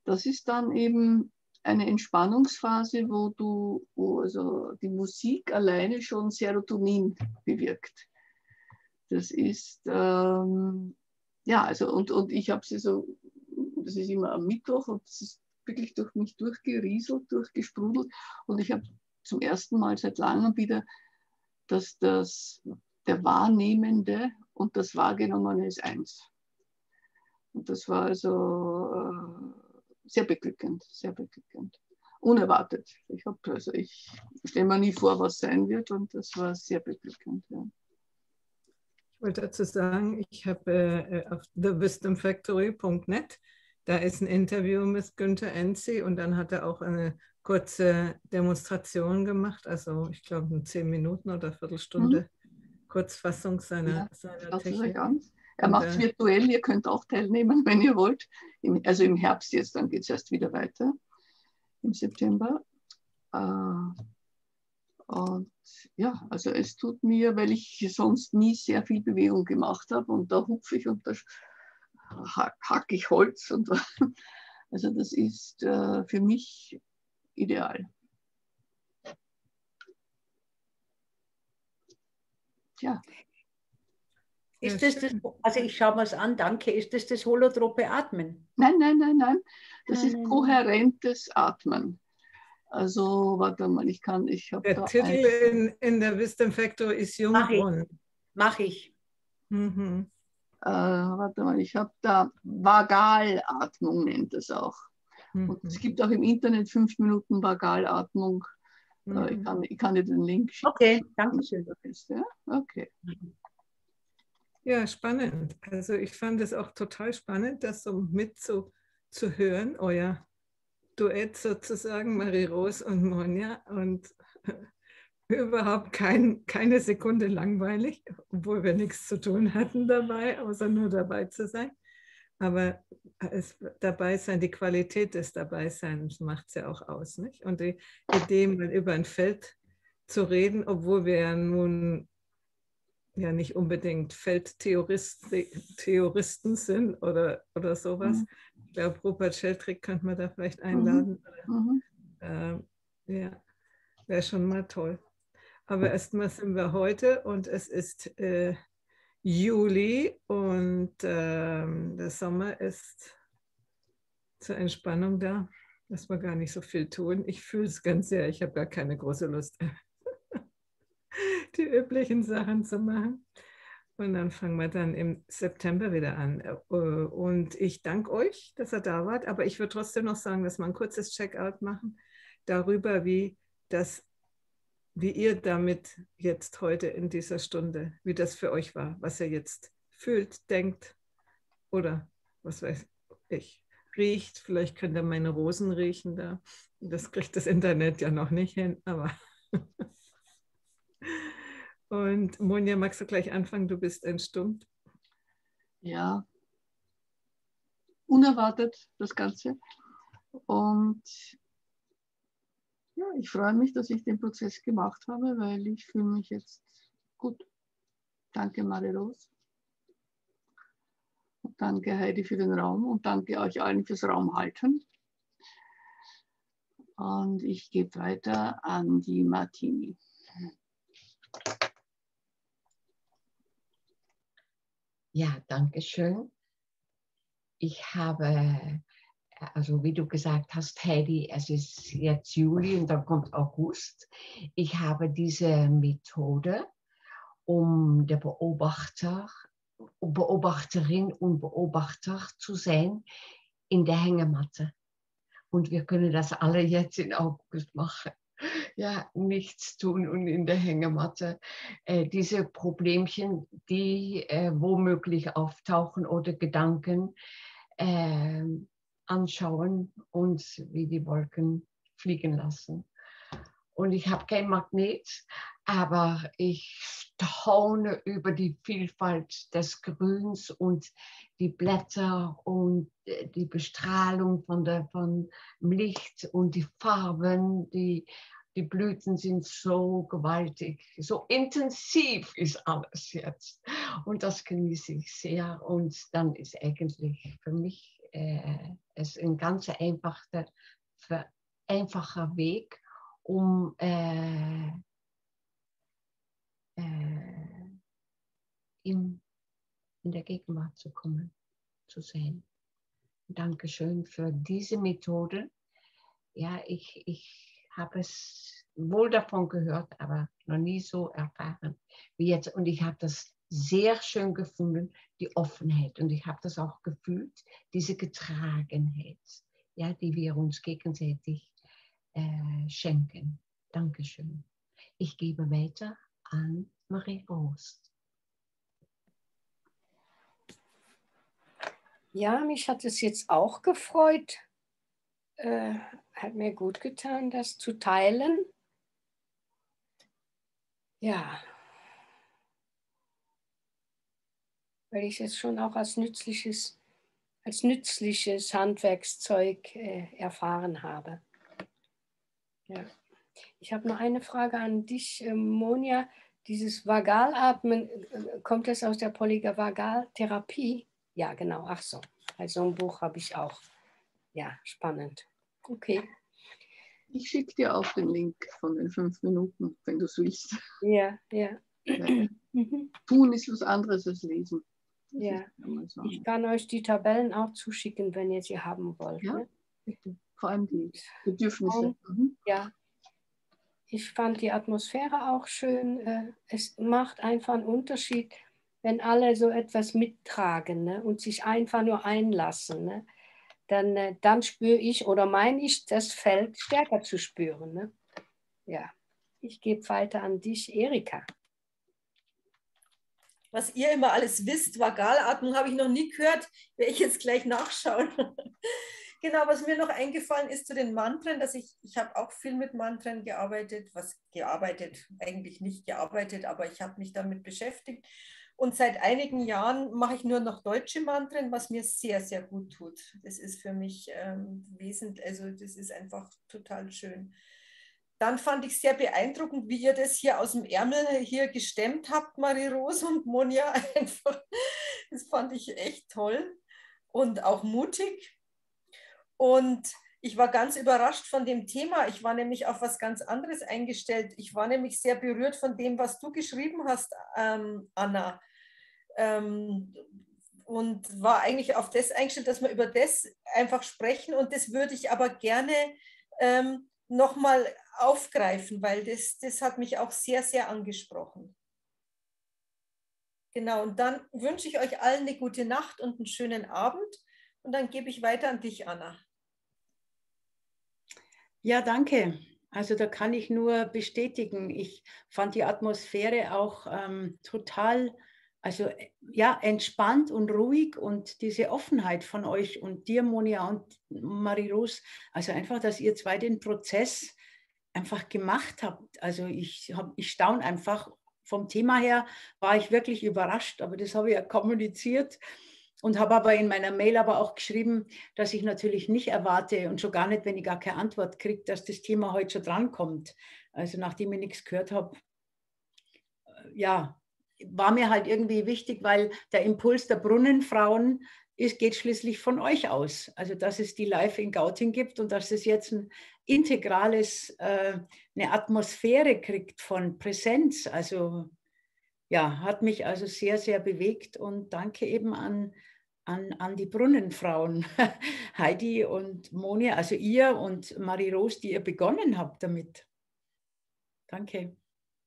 das ist dann eben eine Entspannungsphase, wo du, wo also die Musik alleine schon Serotonin bewirkt. Das ist, ähm, ja, also und, und ich habe sie so, das ist immer am Mittwoch und es ist wirklich durch mich durchgerieselt, durchgesprudelt und ich habe zum ersten Mal seit langem wieder, dass das, der Wahrnehmende und das Wahrgenommene ist eins. Und das war also äh, sehr beglückend, sehr beglückend. Unerwartet. Ich, hab, also ich stelle mir nie vor, was sein wird und das war sehr beglückend. Ja. Ich wollte dazu sagen, ich habe äh, auf the wisdom factory punkt net, da ist ein Interview mit Günther Enzi und dann hat er auch eine kurze Demonstration gemacht, also ich glaube zehn Minuten oder eine Viertelstunde mhm. Kurzfassung seiner, ja, seiner Technik. Er macht es virtuell, ihr könnt auch teilnehmen, wenn ihr wollt. Im, also im Herbst jetzt, dann geht es erst wieder weiter, im September. Äh, und ja, also es tut mir, weil ich sonst nie sehr viel Bewegung gemacht habe und da hupfe ich und da hack ich Holz. Und, also das ist äh, für mich ideal. Ja. Ist das das, also ich schaue mir es an, danke. Ist das das holotrope Atmen? Nein, nein, nein, nein. Das nein, ist nein, kohärentes Atmen. Also, warte mal, ich kann, ich habe Der da Titel ein, in, in der Wisdom Factory ist Jungbrunnen. Mach ich. Mhm. Äh, warte mal, ich habe da Vagalatmung, nennt es auch. Mhm. Und es gibt auch im Internet fünf Minuten Vagalatmung. Mhm. Äh, ich, kann, ich kann dir den Link schicken. Okay, danke schön. Ja? Okay. Ja, spannend. Also ich fand es auch total spannend, das so mit zu, zu hören, euer Duett sozusagen, Marie-Rose und Monja. Und überhaupt kein, keine Sekunde langweilig, obwohl wir nichts zu tun hatten dabei, außer nur dabei zu sein. Aber es dabei sein, die Qualität des Dabeiseins macht es ja auch aus, nicht? Und die Idee, mal über ein Feld zu reden, obwohl wir ja nun ja nicht unbedingt Feldtheoristen sind oder, oder sowas. Mhm. Ich glaube, Rupert Sheldrake könnte man da vielleicht einladen. Mhm. Äh, ja, wäre schon mal toll. Aber erstmal sind wir heute und es ist äh, Juli und äh, der Sommer ist zur Entspannung da. Dass wir gar nicht so viel tun. Ich fühle es ganz sehr. Ich habe gar keine große Lust, die üblichen Sachen zu machen. Und dann fangen wir dann im September wieder an. Und ich danke euch, dass ihr da wart. Aber ich würde trotzdem noch sagen, dass wir ein kurzes Checkout machen darüber, wie, das, wie ihr damit jetzt heute in dieser Stunde, wie das für euch war, was ihr jetzt fühlt, denkt oder was weiß ich, riecht. Vielleicht könnt ihr meine Rosen riechen da. Das kriegt das Internet ja noch nicht hin, aber... Und Monja, magst du gleich anfangen? Du bist entstummt. Ja, unerwartet das Ganze. Und ja, ich freue mich, dass ich den Prozess gemacht habe, weil ich fühle mich jetzt gut. Danke, Marie-Rose. Und danke, Heidi, für den Raum und danke euch allen fürs Raumhalten. Und ich gebe weiter an die Martini. Ja, danke schön. Ich habe, also wie du gesagt hast, Heidi, es ist jetzt Juli und dann kommt August. Ich habe diese Methode, um der Beobachter, Beobachterin und Beobachter zu sein in der Hängematte. Und wir können das alle jetzt in August machen. Ja, nichts tun und in der Hängematte äh, diese Problemchen, die äh, womöglich auftauchen oder Gedanken äh, anschauen und wie die Wolken fliegen lassen. Und ich habe kein Magnet, aber ich staune über die Vielfalt des Grüns und die Blätter und die Bestrahlung von der, von Licht und die Farben, die die Blüten sind so gewaltig, so intensiv ist alles jetzt. Und das genieße ich sehr. Und dann ist eigentlich für mich äh, es ein ganz einfacher, einfacher Weg, um äh, äh, in, in der Gegenwart zu kommen, zu sehen. Dankeschön für diese Methode. Ja, ich, ich habe es wohl davon gehört, aber noch nie so erfahren wie jetzt. Und ich habe das sehr schön gefunden, die Offenheit. Und ich habe das auch gefühlt, diese Getragenheit, ja, die wir uns gegenseitig äh, schenken. Dankeschön. Ich gebe weiter an Marie-Rose. Ja, mich hat es jetzt auch gefreut. Äh, hat mir gut getan, das zu teilen. Ja, weil ich es schon auch als nützliches, als nützliches Handwerkszeug äh, erfahren habe. Ja. Ich habe noch eine Frage an dich, äh, Monja. Dieses Vagalatmen, äh, kommt das aus der Polyvagaltherapie? Ja, genau. Ach so. Also ein Buch habe ich auch. Ja, spannend. Okay. Ich schicke dir auch den Link von den fünf Minuten, wenn du es willst. Ja, ja. Ja. Tun ist was anderes als lesen. Das Ja. so. Ich kann euch die Tabellen auch zuschicken, wenn ihr sie haben wollt. Ja, Ne? bitte. Vor allem die Bedürfnisse. Mhm. Ja. Ich fand die Atmosphäre auch schön. Es macht einfach einen Unterschied, wenn alle so etwas mittragen, ne? Und sich einfach nur einlassen. Ne? Dann, dann spüre ich oder meine ich, das Feld stärker zu spüren. Ne? Ja, ich gebe weiter an dich, Erika. Was ihr immer alles wisst, Vagalatmung habe ich noch nie gehört, werde ich jetzt gleich nachschauen. Genau, was mir noch eingefallen ist zu den Mantren, dass ich, ich habe auch viel mit Mantren gearbeitet, was gearbeitet, eigentlich nicht gearbeitet, aber ich habe mich damit beschäftigt. Und seit einigen Jahren mache ich nur noch deutsche Mantren, was mir sehr, sehr gut tut. Das ist für mich ähm, wesentlich, also das ist einfach total schön. Dann fand ich sehr beeindruckend, wie ihr das hier aus dem Ärmel hier gestemmt habt, Marie-Rose und Monja. Einfach. Das fand ich echt toll und auch mutig. Und ich war ganz überrascht von dem Thema. Ich war nämlich auf was ganz anderes eingestellt. Ich war nämlich sehr berührt von dem, was du geschrieben hast, ähm, Anna. Ähm, und war eigentlich auf das eingestellt, dass wir über das einfach sprechen. Und das würde ich aber gerne ähm, nochmal aufgreifen, weil das, das hat mich auch sehr, sehr angesprochen. Genau, und dann wünsche ich euch allen eine gute Nacht und einen schönen Abend. Und dann gebe ich weiter an dich, Anna. Ja, danke. Also da kann ich nur bestätigen. Ich fand die Atmosphäre auch ähm, total, also ja, entspannt und ruhig und diese Offenheit von euch und dir, Monja und Marie-Rose, also einfach, dass ihr zwei den Prozess einfach gemacht habt. Also ich, hab, ich staune einfach. Vom Thema her war ich wirklich überrascht, aber das habe ich ja kommuniziert. Und habe aber in meiner Mail aber auch geschrieben, dass ich natürlich nicht erwarte und schon gar nicht, wenn ich gar keine Antwort kriege, dass das Thema heute schon drankommt. Also nachdem ich nichts gehört habe, ja, war mir halt irgendwie wichtig, weil der Impuls der Brunnenfrauen ist, geht schließlich von euch aus. Also dass es die live in Gauting gibt und dass es jetzt ein integrales, äh, eine Atmosphäre kriegt von Präsenz. Also ja, hat mich also sehr, sehr bewegt und danke eben an An, an die Brunnenfrauen, Heidi und Monja, also ihr und Marie-Rose, die ihr begonnen habt damit. Danke.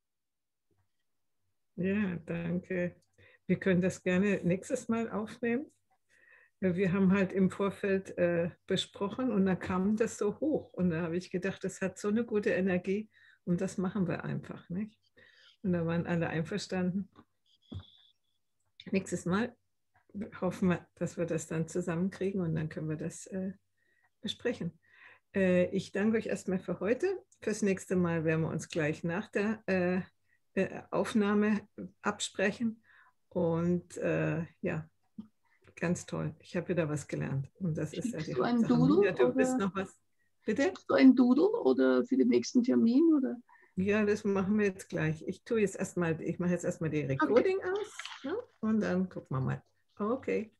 Ja, danke. Wir können das gerne nächstes Mal aufnehmen. Wir haben halt im Vorfeld äh, besprochen und da kam das so hoch. Und da habe ich gedacht, das hat so eine gute Energie und das machen wir einfach, nicht? Und da waren alle einverstanden. Nächstes Mal hoffen wir, dass wir das dann zusammenkriegen und dann können wir das äh, besprechen. Äh, ich danke euch erstmal für heute. Fürs nächste Mal werden wir uns gleich nach der äh, äh, Aufnahme absprechen. Und äh, ja, ganz toll. Ich habe wieder was gelernt. Und das ist ja die Du ein Hauptsache. Doodle, Ja, du oder? bist noch was. Bitte? So ein Doodle oder für den nächsten Termin? Oder? Ja, das machen wir jetzt gleich. Ich tue jetzt erstmal, ich mache jetzt erstmal die Recording okay. aus, ne? Und dann gucken wir mal. Okay.